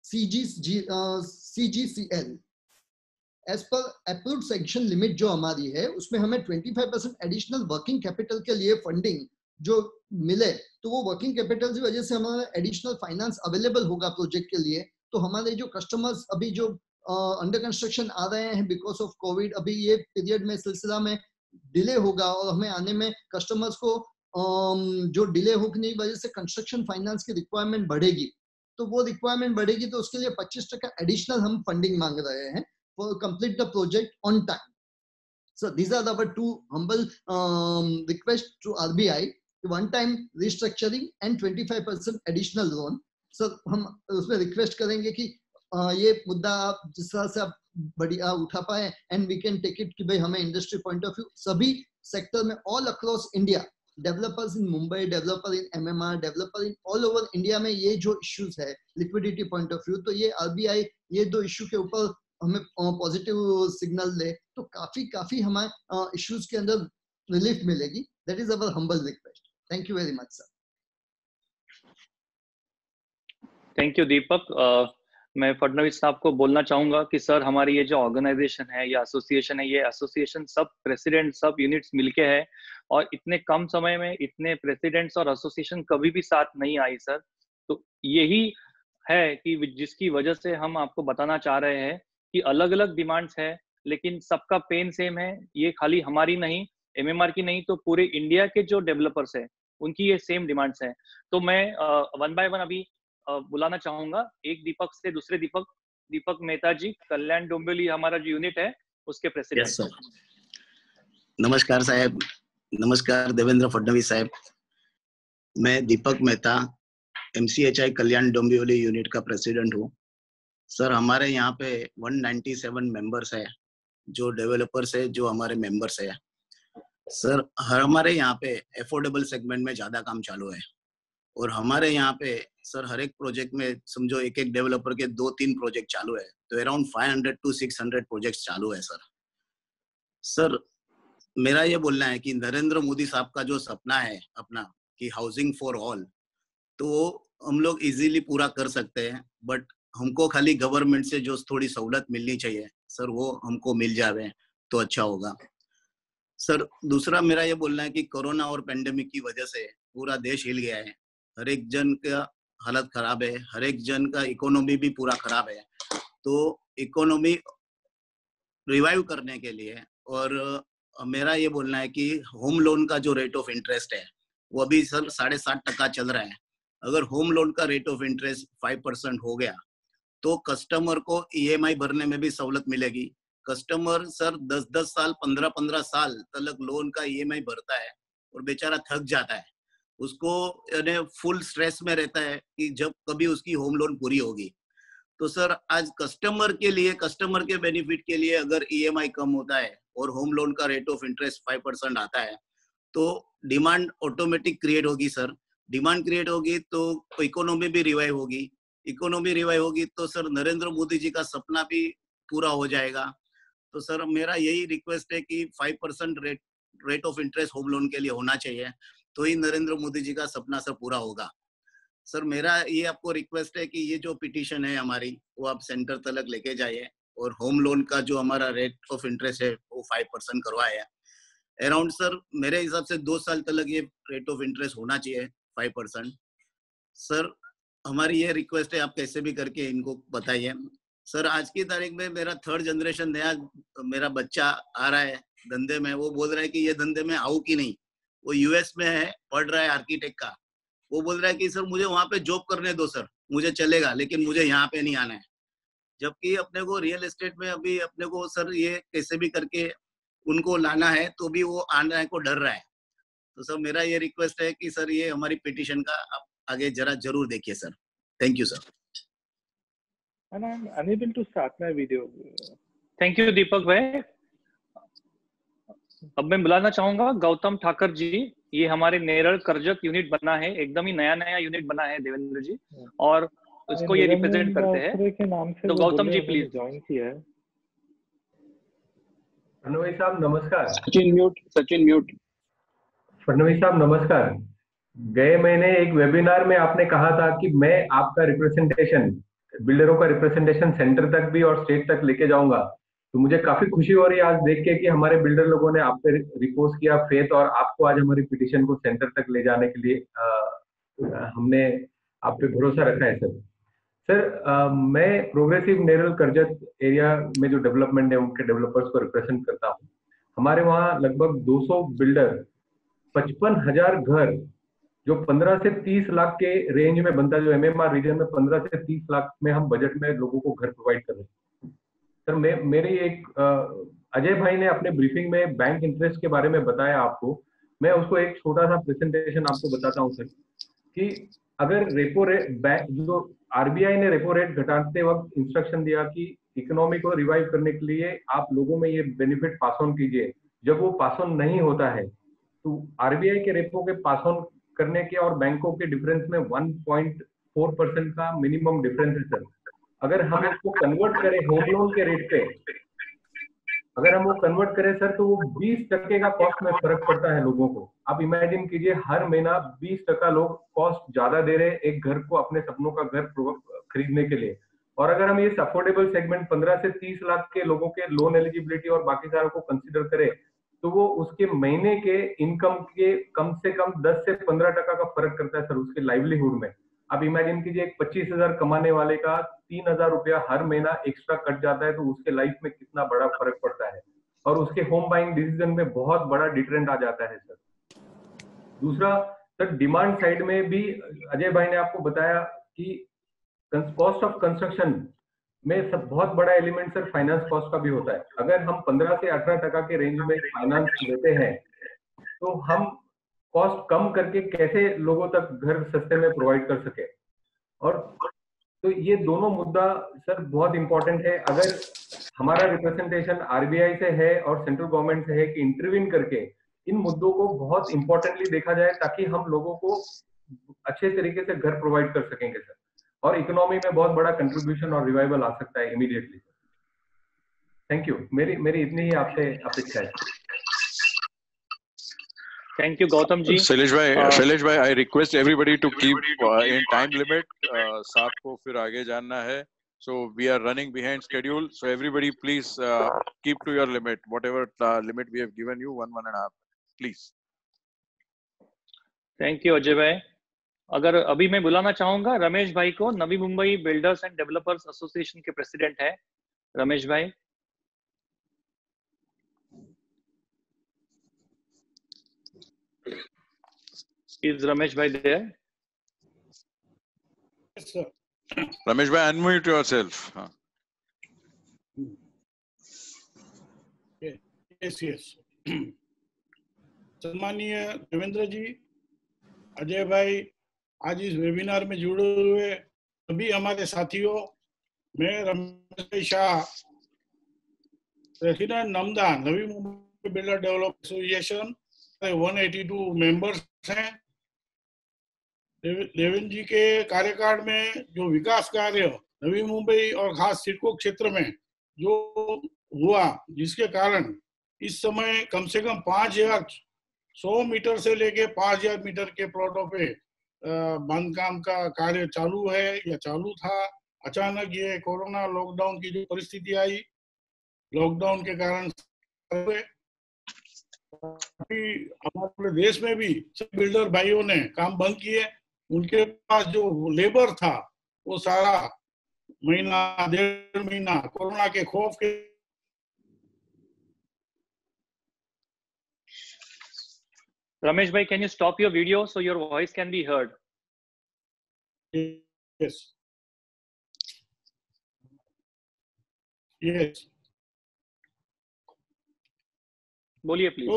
CGCL as per approved sanction limit जो हमारी है, उसमें हमें twenty-five percent additional working capital के लिए फंडिंग जो मिले, तो वो वर्किंग कैपिटल की वजह से हमारा एडिशनल फाइनेंस अवेलेबल होगा प्रोजेक्ट के लिए। तो हमारे जो कस्टमर्स अभी जो अंडर कंस्ट्रक्शन आ रहे हैं बिकॉज ऑफ कोविड, अभी ये पीरियड में सिलसिला में डिले होगा और हमें आने में कस्टमर्स को um, जो डिले होने की वजह से कंस्ट्रक्शन फाइनेंस की रिक्वायरमेंट बढ़ेगी, तो वो रिक्वायरमेंट बढ़ेगी तो उसके लिए पच्चीस टका एडिशनल हम फंडिंग मांग रहे हैं for complete the project on time. So these are our two humble request to RBI, one time restructuring and twenty-five percent additional loan. Sir हम उसमें रिक्वेस्ट करेंगे कि Uh, ये मुद्दा आप जिस तरह से आप बढ़िया उठा पाए and we can take it कि भाई हमें इंडस्ट्री पॉइंट ऑफ व्यू सभी सेक्टर में all across India, developers in Mumbai, developer in MMR, developer in all over India में ये जो इश्यूज है लिक्विडिटी पॉइंट ऑफ व्यू, तो ये आरबीआई ये दो इश्यू के ऊपर हमें पॉजिटिव सिग्नल दे तो काफी काफी हमारे इश्यूज के अंदर रिलीफ मिलेगी। That is our humble request. Thank you very much sir. Thank you Deepak. uh... मैं फडणवीस साहब को बोलना चाहूंगा कि सर हमारी ये जो ऑर्गेनाइजेशन है या एसोसिएशन है, ये एसोसिएशन सब प्रेसिडेंट सब यूनिट्स मिलके है और इतने कम समय में इतने प्रेसिडेंट्स और एसोसिएशन कभी भी साथ नहीं आई सर। तो यही है कि जिसकी वजह से हम आपको बताना चाह रहे हैं कि अलग अलग डिमांड्स है लेकिन सबका पेन सेम है। ये खाली हमारी नहीं, एमएमआर की नहीं, तो पूरे इंडिया के जो डेवलपर्स है उनकी ये सेम डिमांड्स है। तो मैं वन बाय वन अभी बुलाना चाहूंगा, एक दीपक से दूसरे दीपक, दीपक मेहता जी, कल्याण डोंबिवली हमारा जो यूनिट है उसके प्रेसिडेंट। yes, नमस्कार साहब, नमस्कार देवेंद्र फडणवीस साहब। मैं दीपक मेहता एमसीएचआई कल्याण डोंबिवली यूनिट का प्रेसिडेंट हूँ। सर हमारे यहाँ पे one ninety-seven मेंबर्स है जो डेवलपर्स है, जो हमारे मेंबर्स है। सर हमारे यहाँ पे अफोर्डेबल सेगमेंट में ज्यादा काम चालू है और हमारे यहाँ पे सर हर एक प्रोजेक्ट में समझो एक एक डेवलपर के दो तीन प्रोजेक्ट चालू है, तो around five hundred to six hundred projects चालू है। सर सर मेरा ये बोलना है कि नरेंद्र मोदी साहब का जो सपना है अपना कि हाउसिंग फॉर ऑल, तो हम लोग इजीली पूरा कर सकते हैं, बट हमको खाली गवर्नमेंट से जो थोड़ी सहूलत मिलनी चाहिए सर वो हमको मिल जावे तो अच्छा होगा। सर दूसरा मेरा ये बोलना है कि कोरोना और पेंडेमिक की वजह से पूरा देश हिल गया है, हर एक जन का हालत खराब है, हर एक जन का इकोनॉमी भी पूरा खराब है। तो इकोनॉमी रिवाइव करने के लिए और मेरा ये बोलना है कि होम लोन का जो रेट ऑफ इंटरेस्ट है वो अभी सर साढ़े सात टका चल रहा है। अगर होम लोन का rate of interest five percent हो गया तो कस्टमर को ईएमआई भरने में भी सहूलत मिलेगी। कस्टमर सर दस दस साल पंद्रह पंद्रह साल तक लोन का ईएमआई भरता है और बेचारा थक जाता है, उसको यानी फुल स्ट्रेस में रहता है कि जब कभी उसकी होम लोन पूरी होगी। तो सर आज कस्टमर के लिए, कस्टमर के बेनिफिट के लिए अगर ईएमआई कम होता है और होम लोन का rate of interest five percent आता है तो डिमांड ऑटोमेटिक क्रिएट होगी। सर डिमांड क्रिएट होगी तो इकोनॉमी भी रिवाइव होगी, इकोनॉमी रिवाइव होगी तो सर नरेंद्र मोदी जी का सपना भी पूरा हो जाएगा। तो सर मेरा यही रिक्वेस्ट है कि five percent rate rate of interest home loan के लिए होना चाहिए, तो ही नरेंद्र मोदी जी का सपना सर पूरा होगा। सर मेरा ये आपको रिक्वेस्ट है कि ये जो पिटीशन है हमारी वो आप सेंटर तक लेके जाइए और होम लोन का जो हमारा रेट ऑफ इंटरेस्ट है वो फाइव परसेंट करवाए। अराउंड सर मेरे हिसाब से दो साल तक ये रेट ऑफ इंटरेस्ट होना चाहिए फाइव परसेंट। सर हमारी ये रिक्वेस्ट है, आप कैसे भी करके इनको बताइए सर। आज की तारीख में मेरा थर्ड जनरेशन नया मेरा बच्चा आ रहा है धंधे में, वो बोल रहा है कि ये धंधे में आऊं कि नहीं। वो यूएस में है, पढ़ रहा है आर्किटेक्ट का। वो बोल रहा है कि सर मुझे वहां पे जॉब करने दो सर, मुझे चलेगा, लेकिन मुझे यहाँ पे नहीं आना है। जबकि अपने को रियल एस्टेट में अभी अपने को सर ये कैसे भी करके उनको लाना है, तो भी वो आने को डर रहा है। तो सर मेरा ये रिक्वेस्ट है कि सर ये हमारी पिटीशन का आप आगे जरा जरूर देखिए sir. Thank you sir. And I'm unable to start my video. Thank you Deepak भाई। अब मैं बुलाना चाहूंगा गौतम ठाकर जी। ये हमारे नेरल करजत यूनिट बना है, एकदम ही नया नया यूनिट बना है देवेंद्र जी, और उसको ये रिप्रेजेंट करते हैं। के नाम से तो गौतम जी प्लीज ज्वाइन किया है। फडणवीस साहब नमस्कार। Sachin mute, Sachin mute. फडणवीस साहब नमस्कार। गए महीने एक वेबिनार में आपने कहा था कि मैं आपका रिप्रेजेंटेशन, बिल्डरों का रिप्रेजेंटेशन सेंटर तक भी और स्टेट तक लेके जाऊंगा। तो मुझे काफी खुशी हो रही है आज देख के कि हमारे बिल्डर लोगों ने आप पे रिपोज किया फेथ, और आपको आज हमारी पिटीशन को सेंटर तक ले जाने के लिए आ, हमने आप पे भरोसा रखा है सर। सर आ, मैं प्रोग्रेसिव नेरल करजत एरिया में जो डेवलपमेंट है उनके डेवलपर्स को रिप्रेजेंट करता हूँ। हमारे वहाँ लगभग दो सौ बिल्डर, पचपन हजार घर जो पंद्रह से तीस लाख के रेंज में बनता है, जो एमएमआर रीजन में पंद्रह से तीस लाख में हम बजट में लोगों को घर प्रोवाइड कर रहे हैं। सर मैं मेरी एक अजय भाई ने अपने ब्रीफिंग में बैंक इंटरेस्ट के बारे में बताया आपको, मैं उसको एक छोटा सा प्रेजेंटेशन आपको बताता हूं सर। कि अगर रेपो रेट, बैंक जो आरबीआई ने रेपो रेट घटाते वक्त इंस्ट्रक्शन दिया कि इकोनॉमी को रिवाइव करने के लिए आप लोगों में ये बेनिफिट पास ऑन कीजिए, जब वो पास ऑन नहीं होता है तो आरबीआई के रेपो के पास ऑन करने के और बैंकों के डिफरेंस में वन पॉइंट फोर परसेंट का मिनिमम डिफरेंस है सर। अगर हम इसको कन्वर्ट करें होम लोन के रेट पे, अगर हम वो कन्वर्ट करें सर, तो वो बीस टके का कॉस्ट में फर्क पड़ता है लोगों को। आप इमेजिन कीजिए हर महीना बीस टका लोग कॉस्ट ज्यादा दे रहे हैं एक घर को, अपने सपनों का घर खरीदने के लिए। और अगर हम ये अफोर्डेबल सेगमेंट पंद्रह से तीस लाख के लोगों के लोन एलिजिबिलिटी और बाकी सारों को कंसिडर करें, तो वो उसके महीने के इनकम के कम से कम दस से पंद्रह टका का फर्क करता है सर उसके लाइवलीहुड में। आप इमेजिन कीजिए एक पच्चीस हजार कमाने वाले का तीन हजार रुपया हर महीना एक्स्ट्रा कट जाता है, तो उसके लाइफ में कितना बड़ा फर्क पड़ता है, और उसके होम बाइंग डिसीजन में बहुत बड़ा डिटरेंट आ जाता है सर। दूसरा सर, डिमांड साइड में भी अजय भाई ने आपको बताया कि कॉस्ट ऑफ कंस्ट्रक्शन में सब बहुत बड़ा एलिमेंट सर फाइनेंस कॉस्ट का भी होता है। अगर हम पंद्रह से अठारह टका के रेंज में फाइनेंस लेते हैं, तो हम कॉस्ट कम करके कैसे लोगों तक घर सस्ते में प्रोवाइड कर सके। और तो ये दोनों मुद्दा सर बहुत इंपॉर्टेंट है। अगर हमारा रिप्रेजेंटेशन आरबीआई से है और सेंट्रल गवर्नमेंट से है कि इंटरवीन करके इन मुद्दों को बहुत इंपॉर्टेंटली देखा जाए, ताकि हम लोगों को अच्छे तरीके से घर प्रोवाइड कर सकेंगे सर, और इकोनॉमी में बहुत बड़ा कंट्रीब्यूशन और रिवाइवल आ सकता है इमीडिएटली। Thank you. मेरी मेरी इतनी ही आपसे अपेक्षा है। Thank you Gautam ji. शैलेश भाई, शैलेश भाई, I request everybody to keep in time limit. साहब को फिर आगे जानना है, so we are running behind schedule, so everybody please uh, keep to your limit, whatever uh, limit we have given you, one one and a half, please. Thank you Ajay भाई। अगर अभी मैं बुलाना चाहूंगा रमेश भाई को, Navi Mumbai builders and developers association के president है रमेश भाई। Is Ramesh bhai there? Yes, sir. Ramesh bhai, unmute yourself. Huh. Yes, yes. सम्मानीय देवेंद्र जी, अजय भाई, आज इस वेबिनार में जुड़े हुए सभी हमारे साथियों, मैं Ramesh Shah, president NAMDA, Navi Mumbai builder develop association, एक सौ बयासी मेंबर्स हैं। देवेंद्र जी के कार्यकाल में जो विकास कार्य नवी मुंबई और खास सिडको क्षेत्र में जो हुआ, जिसके कारण इस समय कम से कम पांच हजार सौ मीटर से लेके पांच हजार मीटर के प्लॉटों पे बांधकाम का कार्य चालू है या चालू था। अचानक ये कोरोना लॉकडाउन की जो परिस्थिति आई, लॉकडाउन के कारण हमारे देश में भी सब बिल्डर भाइयों ने काम बंद किए, उनके पास जो लेबर था वो सारा महीना डेढ़ महीना कोरोना के खौफ के Ramesh bhai, can you stop your video so your voice can be heard? Yes. Yes. बोलिए प्लीज.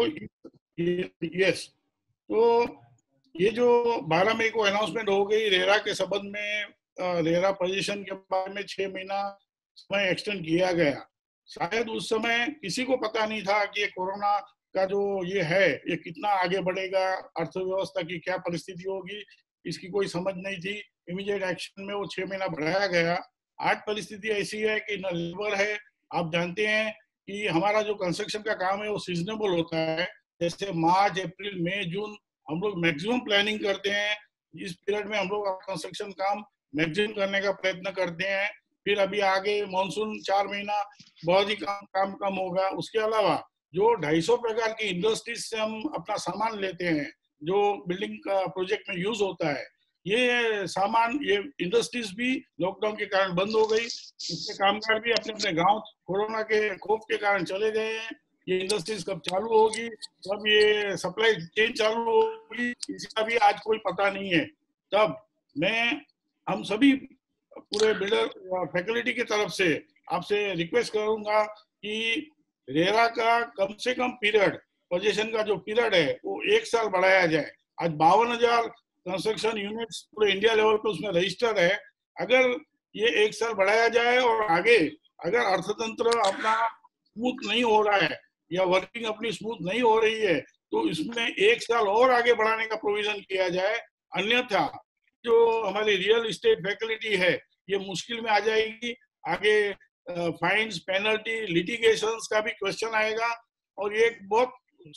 तो यस, तो ये जो बारह मई को अनाउंसमेंट हो गई रेरा के संबंध में, रेरा पोजीशन के बारे में छह महीना समय एक्सटेंड किया गया. शायद उस समय किसी को पता नहीं था कि ये कोरोना का जो ये है ये कितना आगे बढ़ेगा, अर्थव्यवस्था की क्या परिस्थिति होगी, इसकी कोई समझ नहीं थी. इमीडिएट एक्शन में वो छह महीना बढ़ाया गया. आज परिस्थिति ऐसी है कि न लेबर है. आप जानते हैं कि हमारा जो कंस्ट्रक्शन का काम है वो सीजनेबल होता है. जैसे मार्च, अप्रैल, मई, जून हम लोग मैक्सिमम प्लानिंग करते हैं. इस पीरियड में हम लोग कंस्ट्रक्शन काम मैक्सिमम करने का प्रयत्न करते हैं. फिर अभी आगे मानसून चार महीना बहुत ही काम काम कम होगा. उसके अलावा जो ढाई सौ प्रकार की इंडस्ट्रीज से हम अपना सामान लेते हैं जो बिल्डिंग का प्रोजेक्ट में यूज होता है, ये सामान ये इंडस्ट्रीज भी लॉकडाउन के कारण बंद हो गई. इसके कामगार भी अपने अपने गांव कोरोना के खौफ के कारण चले गए हैं. ये इंडस्ट्रीज कब चालू होगी, कब ये सप्लाई चेन चालू होगी, इसका भी आज कोई पता नहीं है. तब मैं हम सभी पूरे बिल्डर फैकल्टी की तरफ से आपसे रिक्वेस्ट करूंगा कि रेरा का कम से कम पीरियड, पोजीशन का जो पीरियड है वो एक साल बढ़ाया जाए. आज बावन हजार कंस्ट्रक्शन यूनिट्स पूरे इंडिया लेवल पे उसमें रजिस्टर है. अगर ये एक साल बढ़ाया जाए और आगे अगर अर्थतंत्र अपना स्मूथ नहीं हो रहा है या वर्किंग अपनी स्मूथ नहीं हो रही है तो इसमें एक साल और आगे बढ़ाने का प्रोविजन किया जाए. अन्यथा जो हमारी रियल एस्टेट फैकल्टी है ये मुश्किल में आ जाएगी. आगे फाइन्स, पेनल्टी, लिटिगेशंस का भी क्वेश्चन आएगा. और ये एक बहुत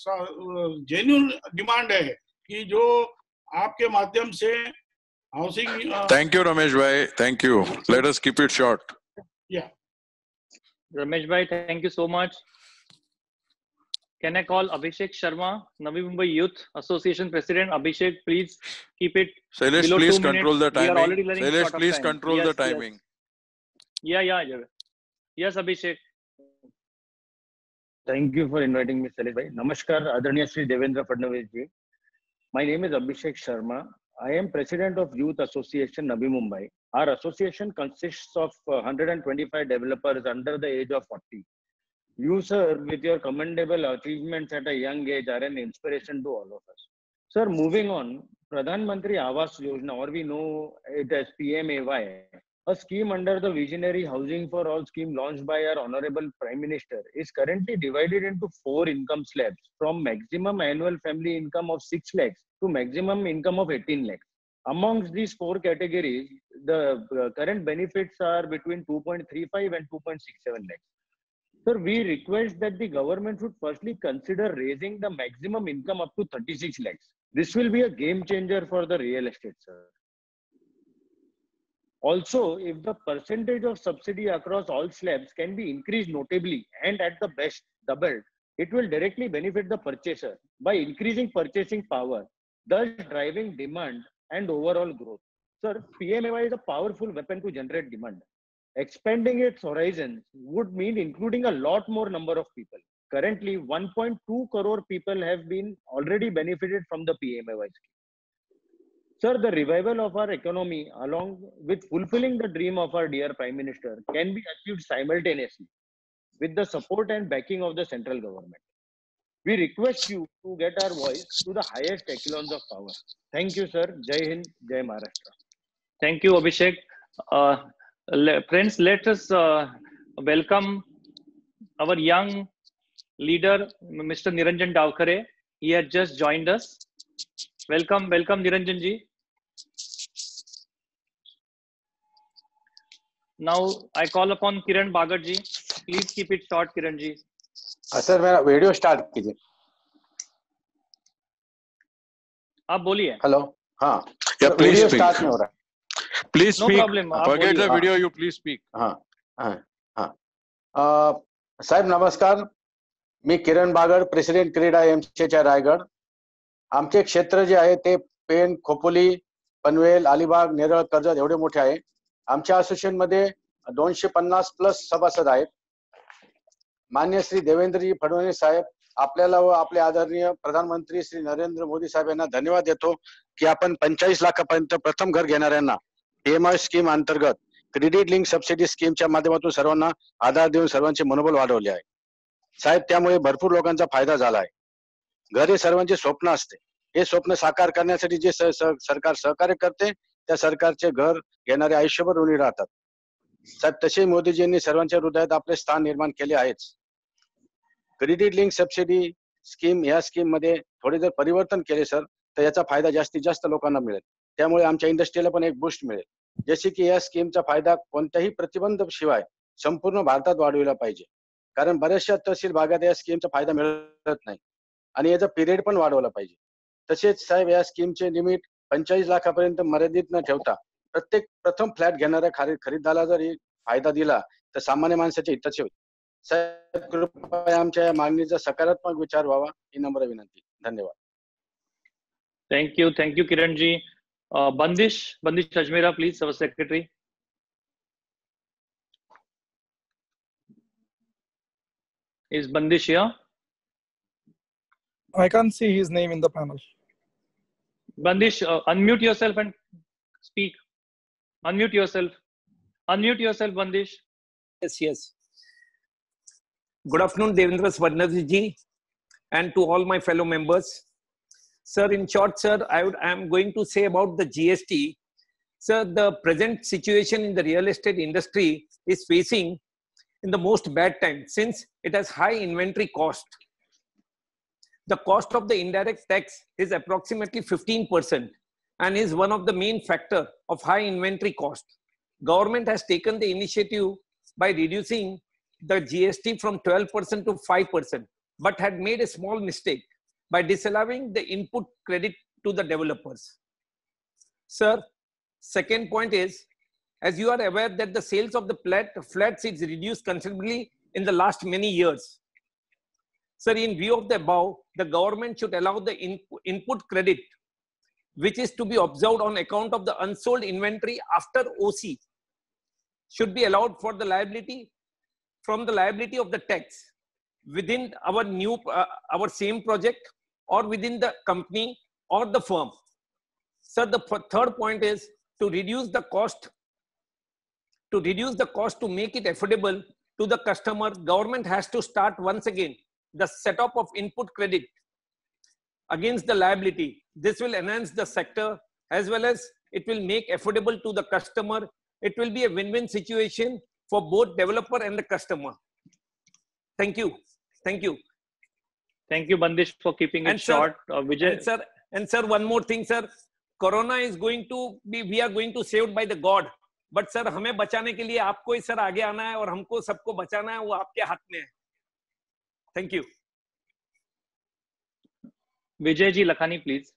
जेन्युइन डिमांड है कि जो आपके माध्यम से हाउसिंग. थैंक यू रमेश भाई, thank you. Let us keep it short. या Ramesh bhai, thank you so much. Can I call Abhishek Sharma, Navi Mumbai Youth Association President? Abhishek, please keep it Shailesh, below please two control minutes. the We are already timing. running Shailesh, short of please time. control Yes, the timing. Yes. Yeah, yeah, yeah. Yes, Abhishek. Thank you for inviting me, Shailesh bhai. Namaskar, Adharaniya Shri Devendra Fadnavis ji. My name is Abhishek Sharma. I am President of Youth Association Navi Mumbai. Our association consists of uh, one hundred twenty-five developers under the age of forty. You, sir, with your commendable achievements at a young age, are an inspiration to all of us. Sir, moving on, Pradhan Mantri Awas Yojana, or we know it as P M A Y, a scheme under the Visionary Housing for All scheme launched by our Honorable Prime Minister, is currently divided into four income slabs, from maximum annual family income of six lakhs to maximum income of eighteen lakhs. Amongst these four categories, the uh, current benefits are between two point three five and two point six seven lakhs. Sir, we request that the government should firstly consider raising the maximum income up to thirty-six lakhs. This will be a game changer for the real estate, sir. Also, if the percentage of subsidy across all slabs can be increased notably and at the best doubled, it will directly benefit the purchaser by increasing purchasing power, thus driving demand and overall growth. Sir, P M A Y is a powerful weapon to generate demand. Expanding its horizons would mean including a lot more number of people. Currently, one point two crore people have been already benefited from the P M A Y scheme. Sir, the revival of our economy along with fulfilling the dream of our dear Prime Minister can be achieved simultaneously with the support and backing of the central government. We request you to get our voice to the highest echelons of power. Thank you, sir. Jai Hind, Jai Maharashtra. Thank you, Abhishek. Uh, le- friends, let us uh, welcome our young leader, Mister Niranjan Davkare. He has just joined us. Welcome, welcome, Niranjan ji. Now I call upon Kiran Bagat ji. Please keep it short, Kiran ji. Sir मेरा video start कीजिए. आप बोलिए. Hello. हाँ. Yeah, please video speak. Start नहीं हो रहा. Please No speak. problem. आप Forget बोलिए. the video. You please speak. हाँ हाँ हाँ. अ, साहेब नमस्कार. मी किरण बागड, प्रेसिडेंट क्रीडा एमसीएचआय रायगड. आमचे क्षेत्र जे आहे ते पेण, खोपोली, पनवेल, अलिबाग, नेरळ, कर्जत एवढे मोठे आहे. आमच्या असोसिएशन मध्ये दोनशे पन्नास प्लस सभासद आहेत. मान्य श्री देवेंद्रजी फडणवीस साहेब आपल्याला व आपले आदरणीय प्रधानमंत्री श्री नरेंद्र मोदी साहेब यांना धन्यवाद देतो की आपण पंचेचाळीस लाखापर्यंत प्रथम घर घेणाऱ्यांना पीएमआय स्कीम अंतर्गत क्रेडिट लिंक सबसिडी स्कीमच्या माध्यमातून सर्वांना आधार देऊन सर्वांचे मनोबल वाढवले आहे. साहेब त्यामुळे भरपूर लोकांचा फायदा झाला आहे. घर हे सर्वांचे स्वप्न असते. हे स्वप्न साकार करण्यासाठी जे सरकार सहकार्य करते त्या सरकारचे घर घेणारे आयुष्यभर ऋणी राहतात. साहेब तसे मोदीजींनी सर्वांच्या हृदयात आपले स्थान निर्माण केले आहेच. क्रेडिट लिंक सबसिडी स्कीम या स्कीम मध्ये थोडे जर परिवर्तन केले सर तर याचा फायदा जास्तीत जास्त लोकांना मिळेल. त्यामुळे आमच्या इंडस्ट्रीला पण एक बूस्ट मिळेल. जसे की या स्कीमचा फायदा कोणत्याही प्रतिबंध शिवाय संपूर्ण भारतात वाढविला पाहिजे. कारण बऱ्याचशा तहसील भागात या स्कीमचा फायदा मिळत नाही आणि याचा पिरियड पण वाढवला पाहिजे. तसेच साहेब या स्कीमचे लिमिट पंचेचाळीस लाखापर्यंत मर्यादित न ठेवता प्रत्येक प्रथम फ्लॅट घेणाऱ्या खरीद खरीदाला जर फायदा दिला तर सामान्य माणसाच्या हिताचे होईल. साहेब कृपया आमच्या या मागणीचा सकारात्मक विचार व्हावा ही नम्र विनंती. धन्यवाद. Thank you thank you Kiran ji. uh, Bandish Bandish Ajmera please, our secretary. Is Bandish here? I can't see his name in the panel. Bandish, uh, unmute yourself and speak. Unmute yourself. Unmute yourself, Bandish. Yes, yes. Good afternoon, Devendra Fadnavis ji, and to all my fellow members. Sir, in short, sir, I would I am going to say about the G S T. Sir, the present situation in the real estate industry is facing in the most bad time since it has high inventory cost. The cost of the indirect tax is approximately fifteen percent and is one of the main factor of high inventory cost. Government has taken the initiative by reducing the G S T from twelve percent to five percent, but had made a small mistake by disallowing the input credit to the developers. Sir, second point is, as you are aware that the sales of the flat, flats is reduced considerably in the last many years. Sir, in view of the above, the government should allow the in, input credit, which is to be observed on account of the unsold inventory after O C, should be allowed for the liability from the liability of the tax within our new, uh, our same project or within the company or the firm. Sir, the third point is to reduce the cost, to reduce the cost to make it affordable to the customer. Government has to start once again the setup of input credit against the liability. This will enhance the sector as well as it will make affordable to the customer. It will be a win-win situation for both developer and the customer. Thank you. Thank you. Thank you, Bandish, for keeping and it short. Sir, uh, Vijay. And sir, and sir, one more thing, sir. Corona is going to be, we are going to saved by the God. But sir, हमें बचाने के लिए आपको ही sir आगे आना है और हमको सबको बचाना है, वो आपके हाथ में है. Thank you. Vijay ji Lakhani, please.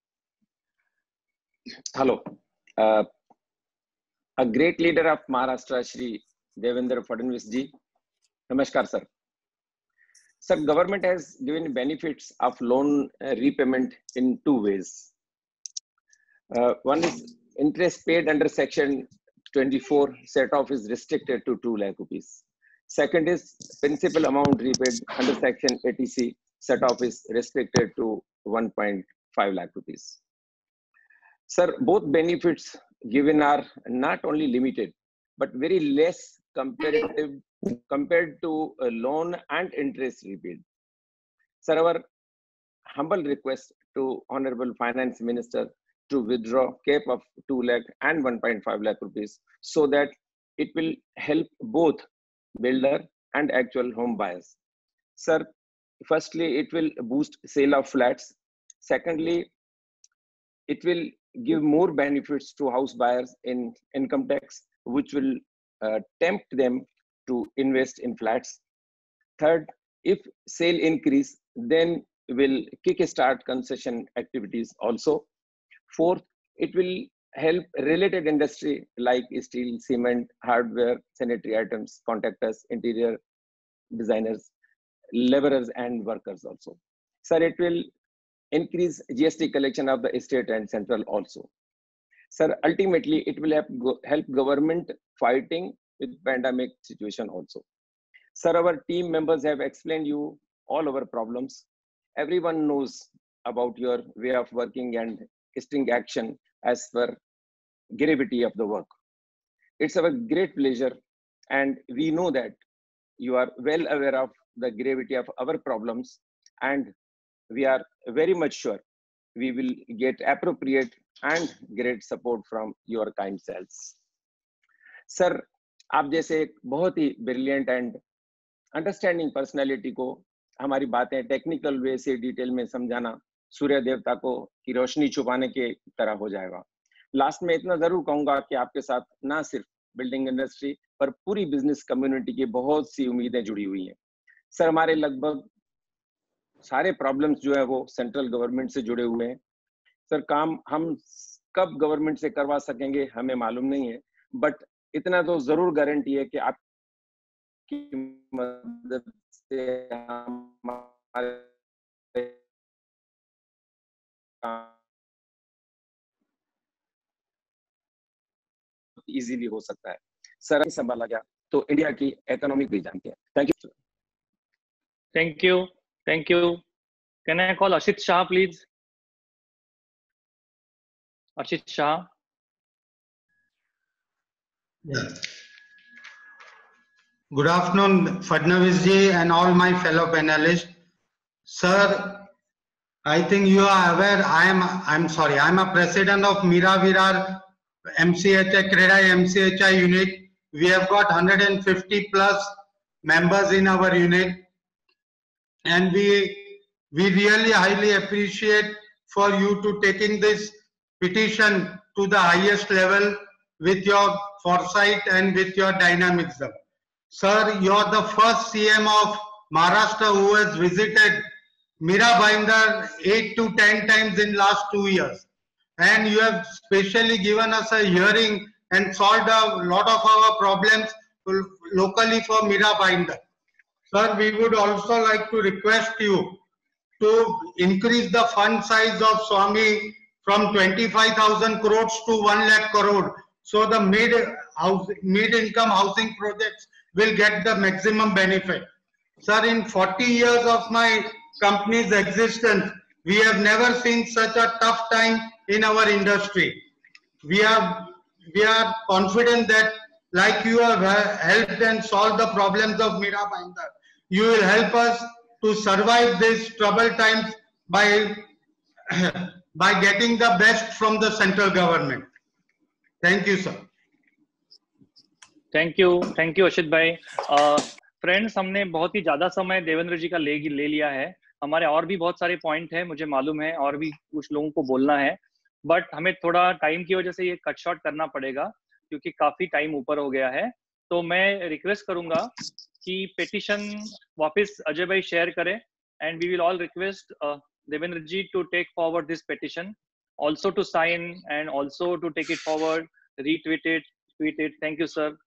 Hello. Uh, a great leader of Maharashtra, Shri Devendra Fadnavis ji. Namaskar, sir. Sir, government has given benefits of loan uh, repayment in two ways. Uh, one is interest paid under section twenty-four set off is restricted to two lakh rupees. Second is principal amount repaid under section eighty C set off is restricted to one point five lakh rupees. Sir, both benefits given are not only limited, but very less comparative compared to a loan and interest repaid. Sir, our humble request to Honorable Finance Minister to withdraw cap of two lakh and one point five lakh rupees so that it will help both builder and actual home buyers. Sir, firstly, it will boost sale of flats. Secondly, it will give more benefits to house buyers in income tax, which will uh, tempt them to invest in flats. Third, if sale increase, then will kickstart concession activities also. Fourth, it will help related industry like steel, cement, hardware, sanitary items, contractors, interior designers, laborers and workers also. Sir, it will increase G S T collection of the state and central also. Sir, ultimately, it will help, go, help government fighting with pandemic situation also. Sir, our team members have explained you all our problems. Everyone knows about your way of working and taking action as per gravity of the work. It's our great pleasure, and we know that you are well aware of the gravity of our problems, and we are very much sure we will get appropriate and great support from your kind selves. Sir, आप जैसे एक बहुत ही brilliant and understanding personality को हमारी बातें technical way से detail में समझाना सूर्य देवता को की रोशनी छुपाने के तरह हो जाएगा। लास्ट में इतना जरूर कहूंगा कि आपके साथ ना सिर्फ बिल्डिंग इंडस्ट्री पर पूरी बिजनेस कम्युनिटी की बहुत सी उम्मीदें जुड़ी हुई हैं। सर, हमारे लगभग सारे प्रॉब्लम्स जो है वो सेंट्रल गवर्नमेंट से जुड़े हुए हैं। सर, काम हम कब गवर्नमेंट से करवा सकेंगे हमें मालूम नहीं है, बट इतना तो जरूर गारंटी है कि आपकी मदद से हमारे इजीली हो सकता है। सर, संभाला गया तो इंडिया की इकोनॉमी भी जानते हैं। Thank you. Thank you, thank you. Can I call Ashit Shah, please? Ashit Shah. Yeah. Good afternoon, Fadnavis ji and all my fellow panelists. Sir, I think you are aware, I am, I'm sorry, I'm a president of Mira Virar M C H I, Credai M C H I unit. We have got one hundred fifty plus members in our unit, and we, we really highly appreciate for you to taking this petition to the highest level with your foresight and with your dynamism. Sir, you are the first C M of Maharashtra who has visited Mira Bhayandar eight to ten times in last two years. And you have specially given us a hearing and solved a lot of our problems locally for Mira Bhayandar. Sir, we would also like to request you to increase the fund size of Swami from twenty-five thousand crores to one lakh crore. So the mid house, mid-income housing projects will get the maximum benefit. Sir, in forty years of my company's existence, we have never seen such a tough time in our industry. We are, we are confident that like you have helped and solved the problems of Mira Bhayandar, you will help us to survive these troubled times by, by getting the best from the central government. Thank you, sir. Thank you, thank you Ashit भाई। Friends, हमने बहुत ही ज्यादा समय देवेंद्र जी का ले ले लिया है। हमारे और भी बहुत सारे पॉइंट हैं, मुझे मालूम है, और भी कुछ लोगों को बोलना है, बट हमें थोड़ा टाइम की वजह से ये कट शॉर्ट करना पड़ेगा क्योंकि काफी टाइम ऊपर हो गया है। तो मैं रिक्वेस्ट करूंगा कि पेटिशन वापस अजय भाई शेयर करें, and we will all request Devendra ji to take forward this petition, also to sign and also to take it forward, retweet it, tweet it. Thank you, sir.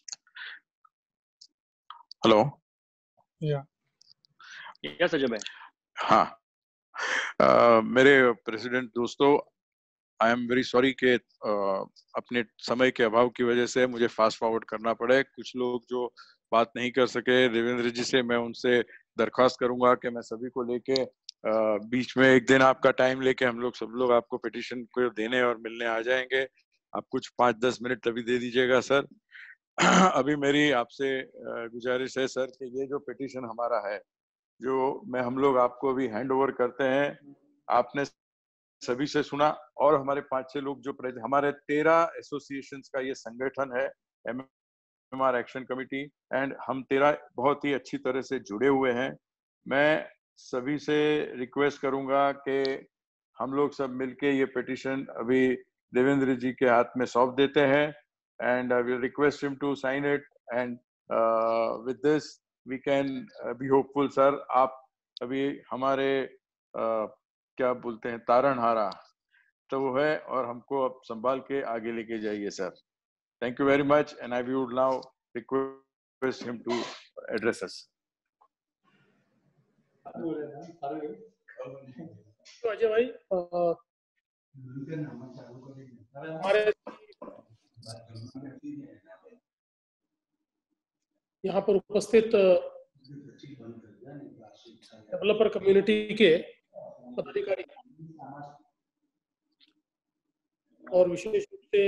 Hello. Yeah. Yes, Ajay bhai. हाँ, uh, मेरे president दोस्तों, I am very sorry कि uh, अपने समय के अभाव की वजह से मुझे फास्ट फॉरवर्ड करना पड़े। कुछ लोग जो बात नहीं कर सके देवेंद्र जी से, मैं उनसे दरख्वास्त करूंगा कि मैं सभी को लेके Uh, बीच में एक दिन आपका टाइम लेके हम लोग सब लोग आपको पिटीशन को देने और मिलने आ जाएंगे। आप कुछ पाँच दस मिनट अभी दे दीजिएगा सर। अभी मेरी आपसे गुजारिश है सर कि ये जो पिटीशन हमारा है, जो मैं हम लोग आपको अभी हैंड ओवर करते हैं, आपने सभी से सुना, और हमारे पांच छह लोग जो हमारे तेरह एसोसिएशंस का ये संगठन है एमएमआर एक्शन कमेटी, एंड हम तेरह बहुत ही अच्छी तरह से जुड़े हुए हैं। मैं सभी से रिक्वेस्ट करूंगा कि हम लोग सब मिलके ये पिटीशन अभी देवेंद्र जी के हाथ में सौंप देते हैं, and I will request him to sign it, and with this we can be hopeful. Sir, आप अभी हमारे uh, क्या बोलते हैं तारणहारा तो वो है, और हमको अब संभाल के आगे लेके जाइए sir. Thank you very much, and I would now request him to address us. तो अजय भाई, हमारे यहाँ पर उपस्थित डेवलपर कम्युनिटी के पदाधिकारी और विशेष रूप से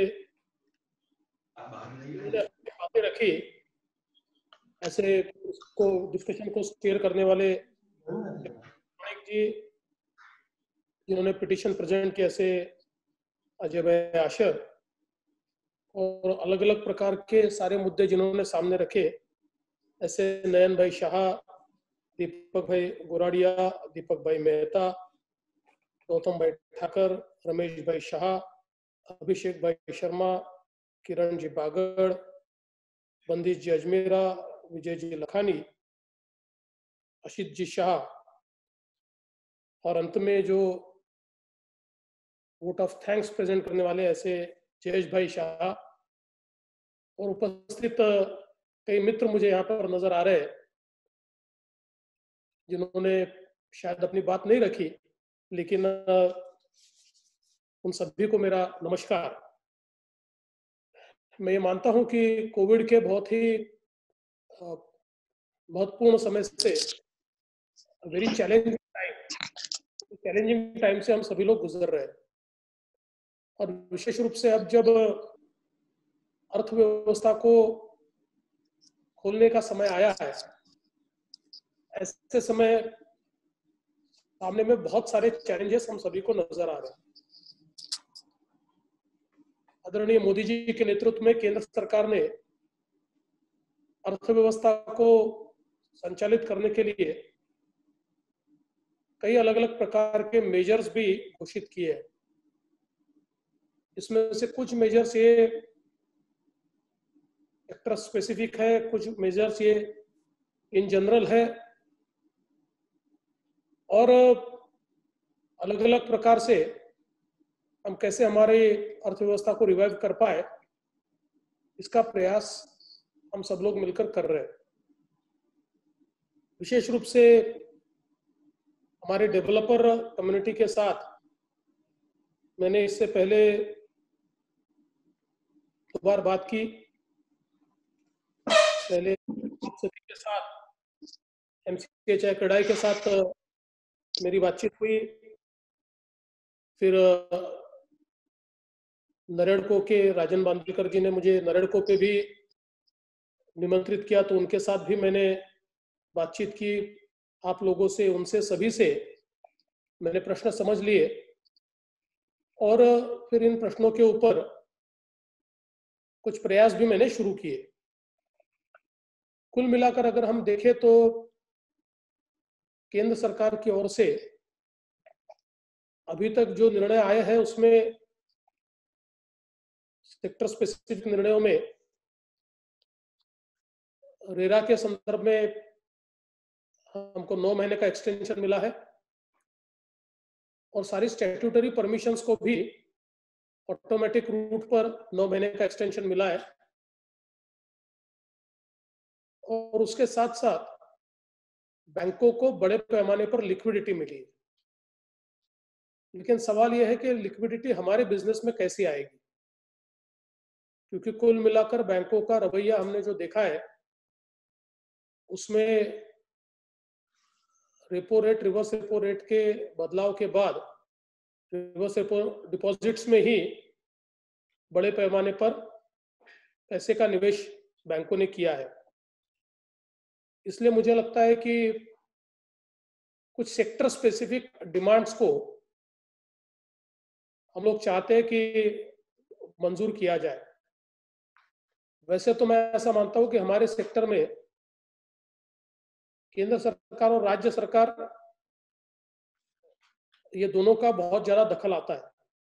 बातें रखी, ऐसे उसको डिस्कशन को शेयर करने वाले जी जिन्होंने पिटीशन प्रेजेंट किया, ऐसे अजय भाई आशर, और अलग अलग प्रकार के सारे मुद्दे जिन्होंने सामने रखे, ऐसे नयन भाई शाह, दीपक भाई गोराडिया, दीपक भाई मेहता, गौतम भाई ठाकर, रमेश भाई शाह, अभिषेक भाई शर्मा, किरण जी बागड़, बंदिश जी अजमेरा, विजय जी लखानी, अशित जी शाह, और अंत में जो वोट ऑफ थैंक्स प्रेजेंट करने वाले ऐसे जयेश भाई शाह, और उपस्थित कई मित्र मुझे यहाँ पर नजर आ रहे हैं जिन्होंने शायद अपनी बात नहीं रखी, लेकिन उन सभी को मेरा नमस्कार। मैं ये मानता हूं कि कोविड के बहुत ही महत्वपूर्ण समय से, very challenging time challenging time से हम सभी लोग गुजर रहे हैं, और विशेष रूप से अब जब अर्थव्यवस्था को खोलने का समय आया है, ऐसे समय सामने में बहुत सारे चैलेंजेस हम सभी को नजर आ रहे हैं। आदरणीय मोदी जी के नेतृत्व में केंद्र सरकार ने अर्थव्यवस्था को संचालित करने के लिए कई अलग अलग प्रकार के मेजर्स भी घोषित किए हैं। इसमें से कुछ मेजर्स ये सेक्टर स्पेसिफिक है, कुछ मेजर्स ये इन जनरल है, और अलग अलग प्रकार से हम कैसे हमारे अर्थव्यवस्था को रिवाइव कर पाए, इसका प्रयास हम सब लोग मिलकर कर रहे हैं। विशेष रूप से हमारे डेवलपर कम्युनिटी के साथ मैंने इससे पहले दो बार बात की। पहले सभी के साथ, एमसीएचआई कड़ाई के साथ मेरी बातचीत हुई, फिर नरेड़को के राजन बांदीकर जी ने मुझे नरेड़को पे भी निमंत्रित किया, तो उनके साथ भी मैंने बातचीत की। आप लोगों से, उनसे, सभी से मैंने प्रश्न समझ लिए, और फिर इन प्रश्नों के ऊपर कुछ प्रयास भी मैंने शुरू किए। कुल मिलाकर अगर हम देखें तो केंद्र सरकार की ओर से अभी तक जो निर्णय आए हैं उसमें सेक्टर स्पेसिफिक निर्णयों में रेरा के संदर्भ में हमको नौ महीने का एक्सटेंशन मिला है, और सारी स्टैट्यूटरी परमिशंस को भी ऑटोमेटिक रूट पर नौ महीने का एक्सटेंशन मिला है। और उसके साथ साथ बैंकों को बड़े पैमाने पर लिक्विडिटी मिली है। लेकिन सवाल यह है कि लिक्विडिटी हमारे बिजनेस में कैसी आएगी, क्योंकि कुल मिलाकर बैंकों का रवैया हमने जो देखा है उसमें repo rate, reverse repo rate के बदलाव के बाद रिवर्स रेपो डिपॉजिट्स में ही बड़े पैमाने पर पैसे का निवेश बैंकों ने किया है। इसलिए मुझे लगता है कि कुछ सेक्टर स्पेसिफिक डिमांड्स को हम लोग चाहते हैं कि मंजूर किया जाए। वैसे तो मैं ऐसा मानता हूं कि हमारे सेक्टर में केंद्र सरकार और राज्य सरकार, ये दोनों का बहुत ज्यादा दखल आता है,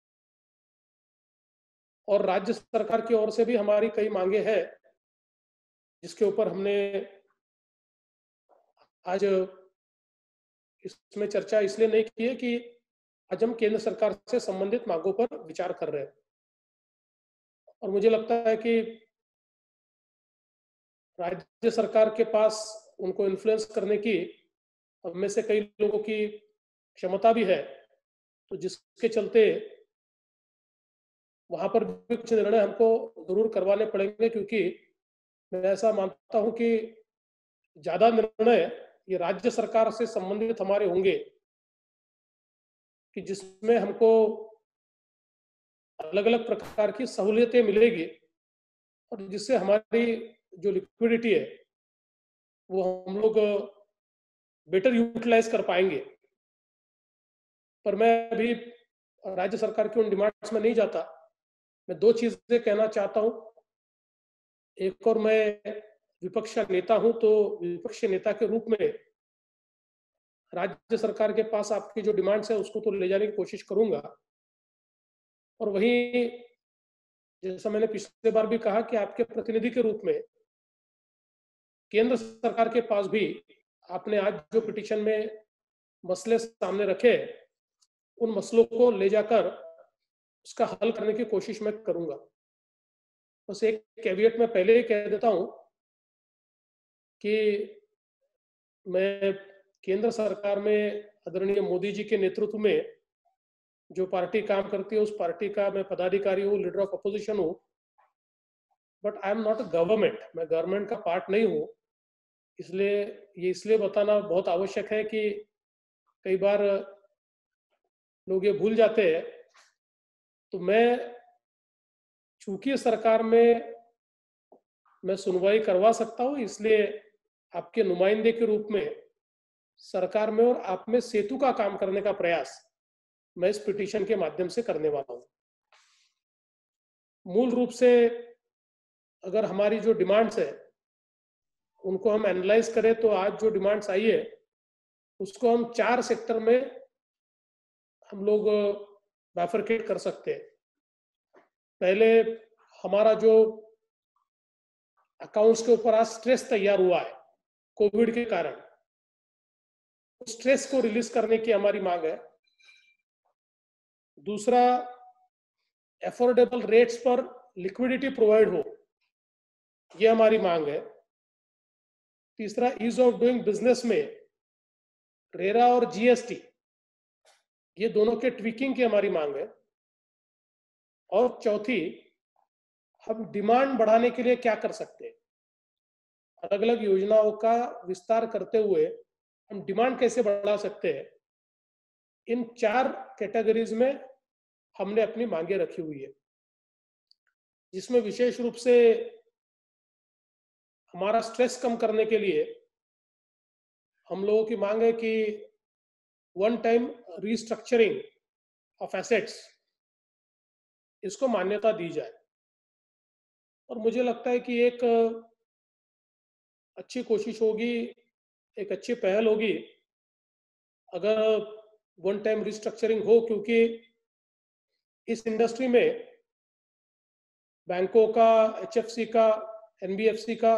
और राज्य सरकार की ओर से भी हमारी कई मांगे हैं जिसके ऊपर हमने आज इसमें चर्चा इसलिए नहीं की है कि आज हम केंद्र सरकार से संबंधित मांगों पर विचार कर रहे हैं। और मुझे लगता है कि राज्य सरकार के पास उनको इन्फ्लुएंस करने की हम में से कई लोगों की क्षमता भी है, तो जिसके चलते वहां पर भी कुछ निर्णय हमको जरूर करवाने पड़ेंगे, क्योंकि मैं ऐसा मानता हूं कि ज्यादा निर्णय ये राज्य सरकार से संबंधित हमारे होंगे कि जिसमें हमको अलग अलग प्रकार की सहूलियतें मिलेगी और जिससे हमारी जो लिक्विडिटी है वो हम लोग बेटर यूटिलाइज कर पाएंगे। पर मैं अभी राज्य सरकार की उन डिमांड्स में नहीं जाता। मैं दो चीजें कहना चाहता हूं। एक और मैं विपक्ष का नेता हूं, तो विपक्षी नेता के रूप में राज्य सरकार के पास आपकी जो डिमांड्स है उसको तो ले जाने की कोशिश करूंगा, और वहीं जैसा मैंने पिछले बार भी कहा कि आपके प्रतिनिधि के रूप में केंद्र सरकार के पास भी आपने आज जो पिटीशन में मसले सामने रखे, उन मसलों को ले जाकर उसका हल करने की कोशिश मैं करूंगा। बस एक कैविएट में पहले ही कह देता हूं कि मैं केंद्र सरकार में आदरणीय मोदी जी के नेतृत्व में जो पार्टी काम करती है उस पार्टी का मैं पदाधिकारी हूँ, लीडर ऑफ अपोजिशन हूँ, but I am not a government. मैं गवर्नमेंट का पार्ट नहीं हूँ। इसलिए ये इसलिए बताना बहुत आवश्यक है कि कई बार लोग ये भूल जाते हैं। तो मैं चूंकि सरकार में मैं सुनवाई करवा सकता हूँ, इसलिए आपके नुमाइंदे के रूप में सरकार में और आप में सेतु का काम करने का प्रयास मैं इस पिटीशन के माध्यम से करने वाला हूँ। मूल रूप से अगर हमारी जो डिमांड्स है उनको हम एनालाइज करें तो आज जो डिमांड्स आई है उसको हम चार सेक्टर में हम लोग बाइफरकेट कर सकते हैं। पहले हमारा जो अकाउंट्स के ऊपर आज स्ट्रेस तैयार हुआ है कोविड के कारण, उस स्ट्रेस को रिलीज करने की हमारी मांग है। दूसरा, एफोर्डेबल रेट्स पर लिक्विडिटी प्रोवाइड हो, ये हमारी मांग है। तीसरा, ईज ऑफ डूइंग बिजनेस में रेरा और जीएसटी, ये दोनों के ट्विकिंग की हमारी मांग है। और चौथी, हम डिमांड बढ़ाने के लिए क्या कर सकते हैं, अलग अलग योजनाओं का विस्तार करते हुए हम डिमांड कैसे बढ़ा सकते हैं। इन चार कैटेगरीज में हमने अपनी मांगे रखी हुई है, जिसमें विशेष रूप से हमारा स्ट्रेस कम करने के लिए हम लोगों की मांग है कि one time restructuring of assets, इसको मान्यता दी जाए। और मुझे लगता है कि एक अच्छी कोशिश होगी, एक अच्छी पहल होगी अगर वन टाइम रिस्ट्रक्चरिंग हो, क्योंकि इस इंडस्ट्री में बैंकों का, एचएफसी का, एनबीएफसी का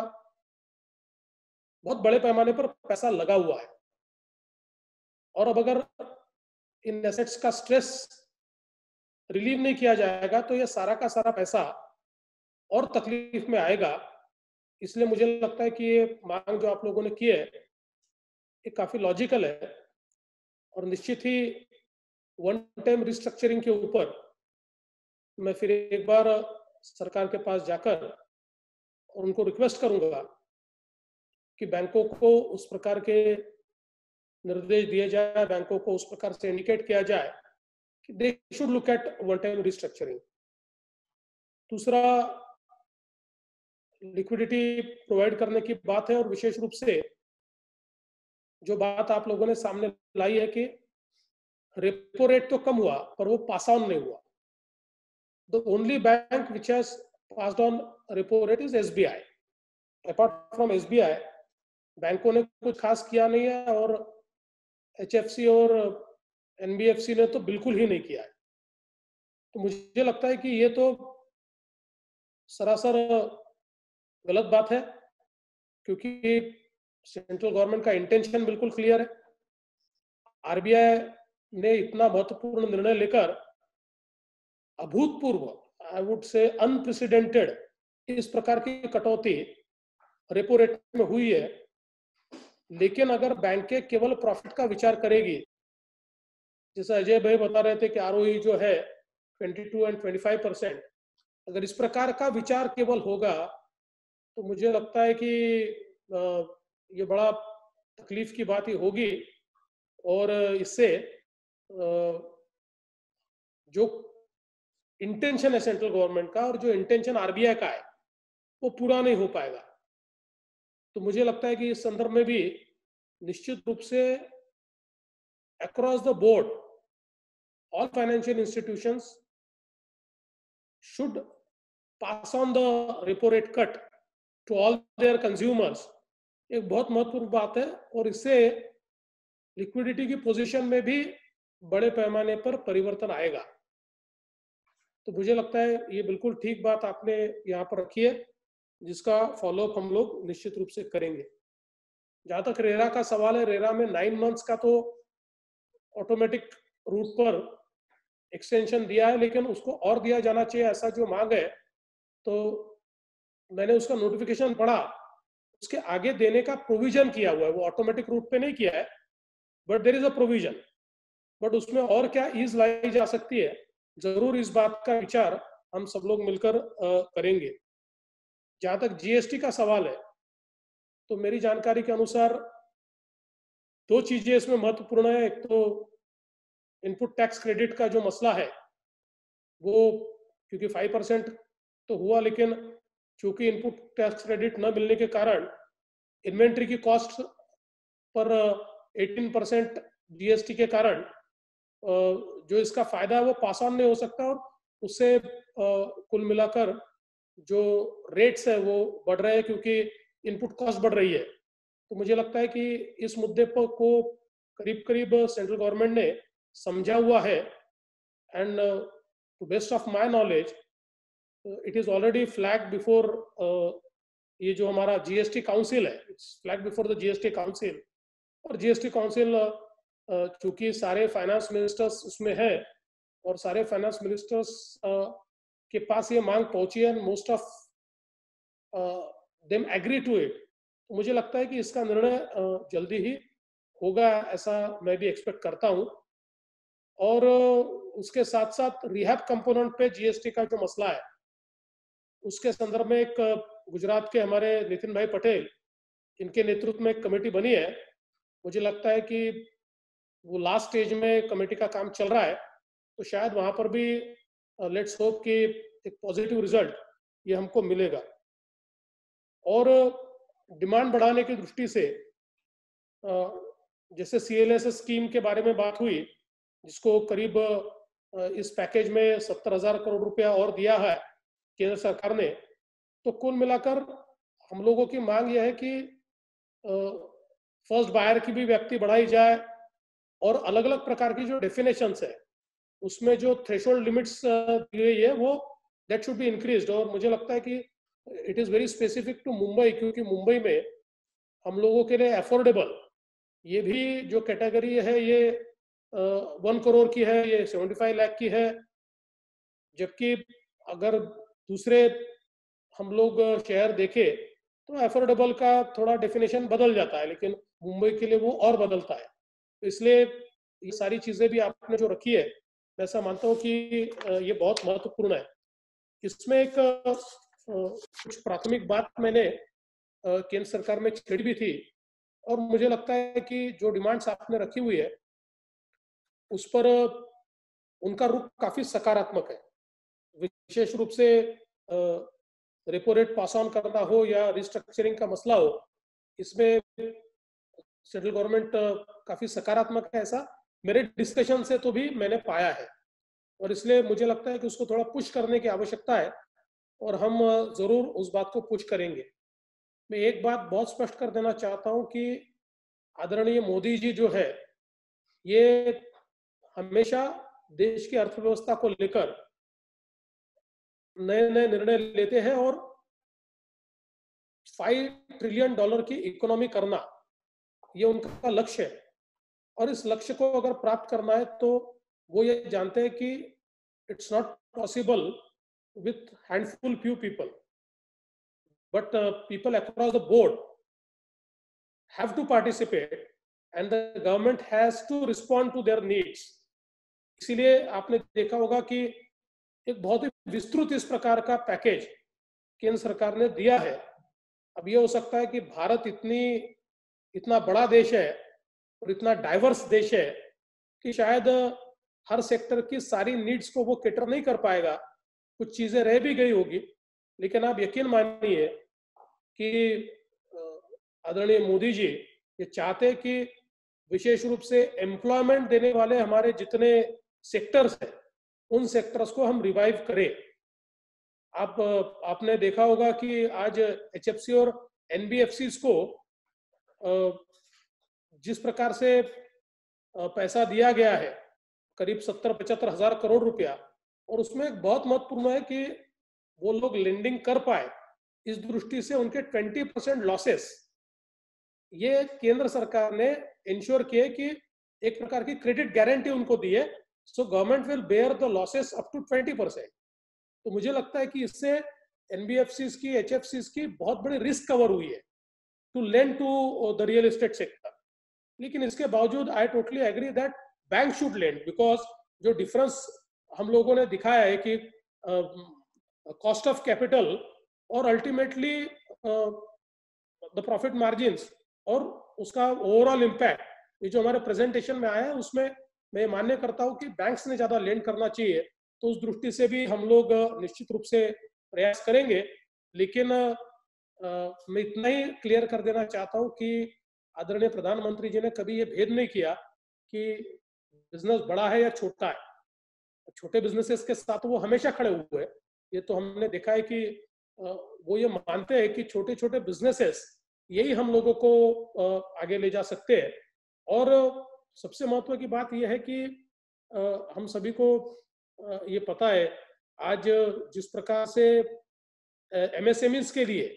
बहुत बड़े पैमाने पर पैसा लगा हुआ है। और अब अगर इन एसेट्स का स्ट्रेस रिलीव नहीं किया जाएगा तो ये सारा का सारा पैसा और तकलीफ में आएगा। इसलिए मुझे लगता है कि ये मांग जो आप लोगों ने की है ये काफी लॉजिकल है, और निश्चित ही वन टाइम रिस्ट्रक्चरिंग के ऊपर मैं फिर एक बार सरकार के पास जाकर और उनको रिक्वेस्ट करूंगा कि बैंकों को उस प्रकार के निर्देश दिए जाए, बैंकों को उस प्रकार से इंडिकेट किया जाए कि they should look at one time restructuring. दूसरा, लिक्विडिटी प्रोवाइड करने की बात है, और विशेष रूप से जो बात आप लोगों ने सामने लाई है कि रेपो रेट तो कम हुआ पर वो पास ऑन नहीं हुआ। The only bank which has passed on repo rate is SBI. Apart from SBI बैंकों ने कुछ खास किया नहीं है, और एचएफसी और एनबीएफसी ने तो बिल्कुल ही नहीं किया है। तो मुझे लगता है कि ये तो सरासर गलत बात है, क्योंकि सेंट्रल गवर्नमेंट का इंटेंशन बिल्कुल क्लियर है। आरबीआई ने इतना महत्वपूर्ण निर्णय लेकर अभूतपूर्व, आई वुड से अनप्रेसिडेंटेड, इस प्रकार की कटौती रेपो रेट में हुई है। लेकिन अगर बैंकें केवल प्रॉफिट का विचार करेगी, जैसा अजय भाई बता रहे थे कि आरओई जो है बाईस एंड पच्चीस परसेंट, अगर इस प्रकार का विचार केवल होगा तो मुझे लगता है कि ये बड़ा तकलीफ की बात ही होगी। और इससे जो इंटेंशन है सेंट्रल गवर्नमेंट का और जो इंटेंशन आरबीआई का है वो पूरा नहीं हो पाएगा। तो मुझे लगता है कि इस संदर्भ में भी निश्चित रूप से across the board all financial institutions should pass on the repo rate cut to all their consumers, एक बहुत महत्वपूर्ण बात है। और इससे लिक्विडिटी की पोजीशन में भी बड़े पैमाने पर परिवर्तन आएगा। तो मुझे लगता है ये बिल्कुल ठीक बात आपने यहाँ पर रखी है, जिसका फॉलोअप हम लोग निश्चित रूप से करेंगे। जहां तक रेरा का सवाल है, रेरा में नाइन मंथ्स का तो ऑटोमेटिक रूट पर एक्सटेंशन दिया है, लेकिन उसको और दिया जाना चाहिए ऐसा जो मांग है। तो मैंने उसका नोटिफिकेशन पढ़ा, उसके आगे देने का प्रोविजन किया हुआ है, वो ऑटोमेटिक रूट पे नहीं किया है, but there is a provision. But उसमें और क्या ईज लाई जा सकती है, जरूर इस बात का विचार हम सब लोग मिलकर आ, करेंगे। जहां तक जीएसटी का सवाल है, तो मेरी जानकारी के अनुसार दो चीजें इसमें महत्वपूर्ण है। एक तो इनपुट टैक्स क्रेडिट का जो मसला है वो, क्योंकि फाइव परसेंट तो हुआ, लेकिन चूंकि इनपुट टैक्स क्रेडिट न मिलने के कारण इन्वेंट्री की कॉस्ट पर अठारह परसेंट जीएसटी के कारण जो इसका फायदा है वो पास ऑन नहीं हो सकता, और उससे कुल मिलाकर जो रेट्स है वो बढ़ रहे हैं क्योंकि इनपुट कॉस्ट बढ़ रही है। तो मुझे लगता है कि इस मुद्दे पर को करीब करीब सेंट्रल गवर्नमेंट ने समझा हुआ है, and to best of my knowledge it is already flag before ये जो हमारा जीएसटी काउंसिल है, it's flag before the GST council. और जीएसटी काउंसिल चूंकि सारे फाइनेंस मिनिस्टर्स उसमें है और सारे फाइनेंस मिनिस्टर्स के पास ये मांग पहुंची है, most of them agree to it. मुझे लगता है कि इसका निर्णय जल्दी ही होगा, ऐसा मैं भी एक्सपेक्ट करता हूं। और उसके साथ साथ रिहैब कंपोनेंट पे जीएसटी का जो मसला है, उसके संदर्भ में एक गुजरात के हमारे नितिन भाई पटेल, इनके नेतृत्व में एक कमेटी बनी है। मुझे लगता है कि वो लास्ट स्टेज में कमेटी का काम चल रहा है, तो शायद वहां पर भी लेट्स होप कि एक पॉजिटिव रिजल्ट ये हमको मिलेगा। और डिमांड बढ़ाने की दृष्टि से जैसे सीएलएसएस स्कीम के बारे में बात हुई, जिसको करीब इस पैकेज में सत्तर हजार करोड़ रुपया और दिया है केंद्र सरकार ने, तो कुल मिलाकर हम लोगों की मांग यह है कि फर्स्ट बायर की भी व्याप्ति बढ़ाई जाए, और अलग अलग प्रकार की जो डेफिनेशंस है उसमें जो थ्रेशोल्ड लिमिट्स दी गई है वो दैट शुड बी इंक्रीज्ड। और मुझे लगता है कि it is very specific to Mumbai, क्योंकि मुंबई में हम लोगों के लिए अफोर्डेबल ये भी जो कैटेगरी है ये वन करोड़ की है, ये सेवेंटी फाइव लाख की है, जबकि अगर दूसरे हम लोग शहर देखे तो अफोर्डेबल का थोड़ा डेफिनेशन बदल जाता है, लेकिन मुंबई के लिए वो और बदलता है। तो इसलिए ये सारी चीजें भी आपने जो रखी है, मैं ऐसा मानता हूँ कि ये बहुत महत्वपूर्ण है। इसमें एक कुछ प्राथमिक बात मैंने केंद्र सरकार में छेड़ी भी थी, और मुझे लगता है कि जो डिमांड्स आपने रखी हुई है उस पर उनका रुख काफी सकारात्मक है। विशेष रूप से रेपो रेट पास ऑन करना हो या रिस्ट्रक्चरिंग का मसला हो, इसमें सेंट्रल गवर्नमेंट काफी सकारात्मक है, ऐसा मेरे डिस्कशन से तो भी मैंने पाया है। और इसलिए मुझे लगता है कि उसको थोड़ा पुश करने की आवश्यकता है, और हम जरूर उस बात को पुश करेंगे। मैं एक बात बहुत स्पष्ट कर देना चाहता हूं कि आदरणीय मोदी जी जो है ये हमेशा देश की अर्थव्यवस्था को लेकर नए नए निर्णय लेते हैं, और फाइव ट्रिलियन डॉलर की इकोनॉमी करना ये उनका लक्ष्य है। और इस लक्ष्य को अगर प्राप्त करना है तो वो ये जानते हैं कि it's not possible with handful few people, but people across the board have to participate and the government has to respond to their needs. इसीलिए आपने देखा होगा कि एक बहुत ही विस्तृत इस प्रकार का पैकेज केंद्र सरकार ने दिया है। अब ये हो सकता है कि भारत इतनी इतना बड़ा देश है और इतना डाइवर्स देश है कि शायद हर सेक्टर की सारी नीड्स को वो कैटर नहीं कर पाएगा, कुछ चीजें रह भी गई होगी। लेकिन आप यकीन मानिए कि आदरणीय मोदी जी ये चाहते कि विशेष रूप से एम्प्लॉयमेंट देने वाले हमारे जितने सेक्टर्स हैं उन सेक्टर्स को हम रिवाइव करें। आप आपने देखा होगा कि आज एचएफसी और एनबीएफसी को जिस प्रकार से पैसा दिया गया है, करीब सत्तर पचहत्तर हजार करोड़ रुपया, और उसमें एक बहुत महत्वपूर्ण है कि वो लोग लेंडिंग कर पाए। इस दृष्टि से उनके बीस परसेंट लॉसेस ये केंद्र सरकार ने इंश्योर किए कि एक प्रकार की क्रेडिट गारंटी उनको दी है, so government will bear the losses up to बीस परसेंट। तो मुझे लगता है कि इससे एनबीएफसी की, एचएफसी की बहुत बड़ी रिस्क कवर हुई है to lend to the real estate sector. लेकिन इसके बावजूद I totally agree that bank should lend, because जो डिफरेंस हम लोगों ने दिखाया है कि कॉस्ट ऑफ कैपिटल और अल्टीमेटली द प्रॉफिट मार्जिन्स और उसका ओवरऑल इम्पैक्ट, ये जो हमारे प्रेजेंटेशन में आया है उसमें मैं मान्य करता हूं कि बैंक्स ने ज्यादा लेंड करना चाहिए। तो उस दृष्टि से भी हम लोग निश्चित रूप से प्रयास करेंगे। लेकिन आ, मैं इतना ही क्लियर कर देना चाहता हूं कि आदरणीय प्रधानमंत्री जी ने कभी ये भेद नहीं किया कि बिजनेस बड़ा है या छोटा है। छोटे बिजनेसेस के साथ वो हमेशा खड़े हुए हैं। ये तो हमने देखा है कि वो ये मानते हैं कि छोटे छोटे बिजनेसेस यही हम लोगों को आगे ले जा सकते हैं। और सबसे महत्व की बात यह है कि हम सभी को ये पता है आज जिस प्रकार से एमएसएमईज के लिए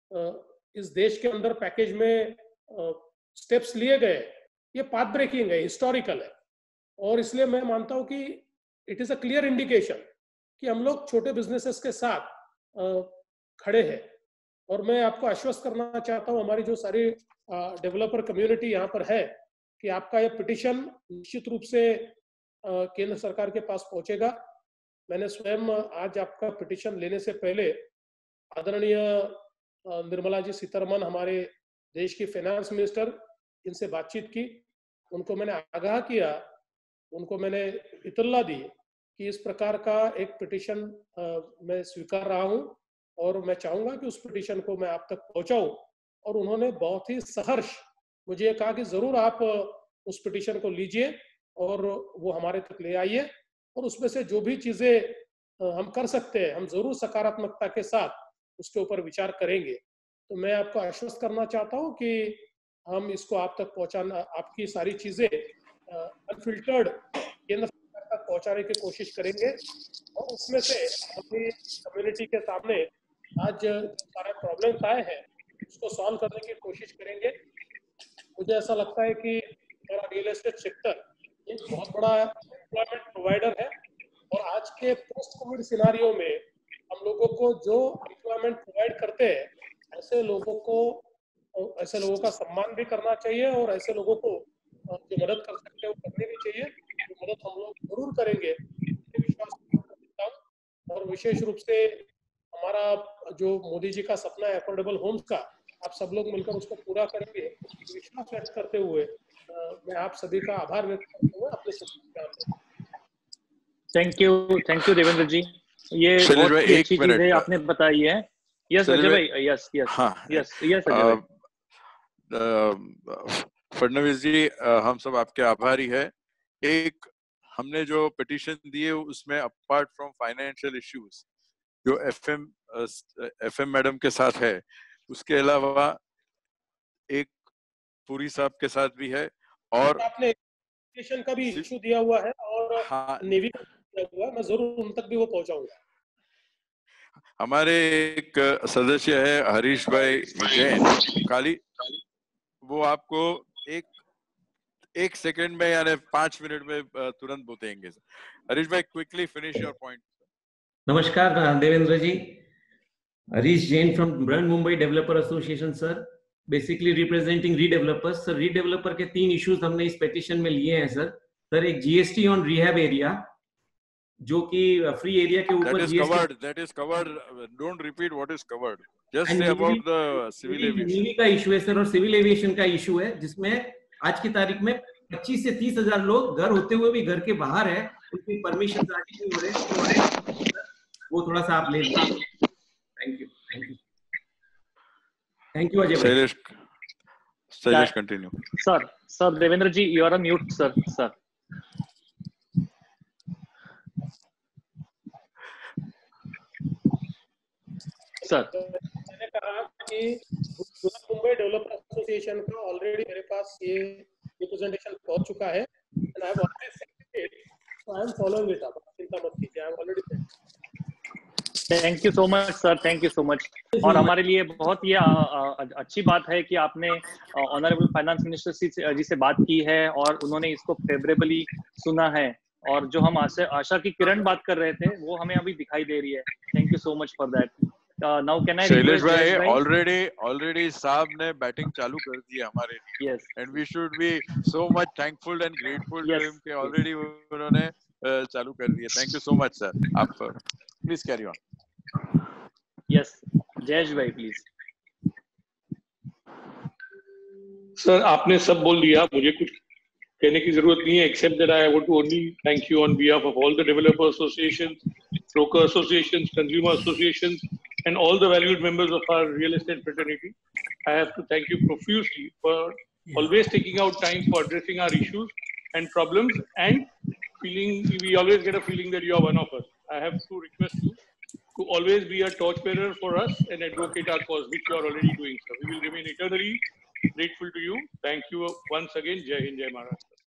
इस देश के अंदर पैकेज में स्टेप्स लिए गए, ये पाथ ब्रेकिंग है, हिस्टोरिकल है। और इसलिए मैं मानता हूं कि it is a clear indication कि हम लोग छोटे बिजनेसेस के साथ खड़े हैं। और मैं आपको आश्वस्त करना चाहता हूं, हमारी जो सारी डेवलपर कम्युनिटी यहाँ पर है, कि आपका ये पिटिशन निश्चित रूप से केंद्र सरकार के पास पहुंचेगा। मैंने स्वयं आज आपका पिटिशन लेने से पहले आदरणीय निर्मला जी सीतारमन, हमारे देश की फाइनेंस मिनिस्टर, इनसे बातचीत की। उनको मैंने आगाह किया, उनको मैंने इत्तला दी कि इस प्रकार का एक पिटिशन मैं स्वीकार रहा हूं और मैं चाहूंगा कि उस पिटिशन को मैं आप तक पहुंचाऊं। और उन्होंने बहुत ही सहर्ष मुझे कहा कि जरूर आप उस पिटिशन को लीजिए और वो हमारे तक ले आइए, और उसमें से जो भी चीजें हम कर सकते हैं हम जरूर सकारात्मकता के साथ उसके ऊपर विचार करेंगे। तो मैं आपको आश्वस्त करना चाहता हूं कि हम इसको आप तक पहुंचाना, आपकी सारी चीजें अनफिल्टर्ड केंद्र सरकार तक पहुंचाने की कोशिश करेंगे। और उसमें से अपनी कम्युनिटी के सामने आज जो सारे प्रॉब्लम्स आए हैं उसको सॉल्व करने की कोशिश करेंगे। मुझे ऐसा लगता है कि हमारा रियल एस्टेट सेक्टर एक बहुत बड़ा एम्प्लॉयमेंट प्रोवाइडर है, और आज के पोस्ट कोविड सिनारियो में हम लोगों को जो एम्प्लॉयमेंट प्रोवाइड करते हैं ऐसे लोगों को ऐसे लोगों का सम्मान भी करना चाहिए, और ऐसे लोगों को जो मदद कर सकते हैं वो करनी भी चाहिए। वो मदद हम लोग जरूर करेंगे, विश्वास करता हूं। और विशेष रूप से हमारा जो मोदी जी का सपना है अफोर्डेबल होम्स का, आप सब लोग मिलकर उसको पूरा करेंगे विश्वास व्यक्त करते हुए मैं आप सभी का आभार व्यक्त करते हुए अपने सभी thank you thank you Devendra ji, ये बहुत ही अच्छी चीज है आपने बताई है। यस अजय भाई, yes yes yes yes Ajay भाई। फडणवीस जी, हम सब आपके आभारी है। एक हमने जो पिटीशन दी है उसमें अपार्ट फ्रॉम फाइनेंशियल इश्यूज जो एफएम एफएम मैडम के साथ है, उसके अलावा एक पुरी साहब के साथ भी है, और आपने एजुकेशन का भी इशू दिया हुआ है और हाँ, नेवी का दिया हुआ है, मैं जरूर उन तक भी वो पहुंचाऊंगा। हमारे एक सदस्य है हरीश भाई जैन काली, वो आपको एक एक सेकंड में यानी पांच मिनट में तुरंत बताएंगे। हरीश भाई, क्विकली फिनिश योर पॉइंट। नमस्कार Devendra ji, Harish Jain from Brihan Mumbai developer association sir, basically representing redevelopers. Sir, redeveloper के तीन इश्यूज हमने इस पेटिशन में लिए हैं सर। सर, एक जीएसटी ऑन रिहैब एरिया, जो कि फ्री एरिया के That ऊपर is GST covered. That is covered. Don't repeat what is covered. Just say about the civil aviation. Navy का इशू है सर, और सिविल एविएशन का issue है, जिसमें आज की तारीख में पच्चीस से तीस हजार लोग घर होते हुए भी घर के बाहर है, उनकी परमिशन आगे नहीं हो रहे, वो थोड़ा सा आप ले लीजिए। Thank you, thank you, thank you Ajay भाई। Shailesh, Shailesh, continue. Sir, sir, Devendra ji, you are on mute, sir, sir. Sir. मैंने कहा कि मुंबई डेवलपर एसोसिएशन का ऑलरेडी मेरे पास ये रिप्रेजेंटेशन पहुंच चुका है, and I have already sent it, so I am following it up. चिंता मत कीजिए, I have already sent it. Thank you so much sir, thank you so much. और हमारे लिए बहुत ही अच्छी बात है कि आपने ऑनरेबल फाइनेंस मिनिस्टर जी से बात की है और उन्होंने इसको फेवरेबली सुना है, और जो हम आशा आशा की किरण बात कर रहे थे वो हमें अभी दिखाई दे रही है। Thank you so much for that. Now can I Shailesh भाई, ऑलरेडी ऑलरेडी साहब ने बैटिंग चालू कर दी है हमारे लिए, yes, and we should be so much thankful and grateful to him कि ऑलरेडी उन्होंने चालू कर दी है। Thank you so much sir. आप please carry on. Yes, Jayesh भाई प्लीज। सर आपने सब बोल दिया, मुझे कुछ कहने की जरूरत नहीं है, except that I want to only thank you on behalf of all the developer associations, broker associations, consumer associations, and all the valued members of our real estate fraternity. I have to thank you profusely for always taking out time for addressing our issues and problems, and feeling, we always get a feeling that you are one of us. I have to request you to always be a torchbearer for us and advocate our cause, which you are already doing, sir. We will remain eternally grateful to you. Thank you once again. Jai Hind, Jai Maharashtra.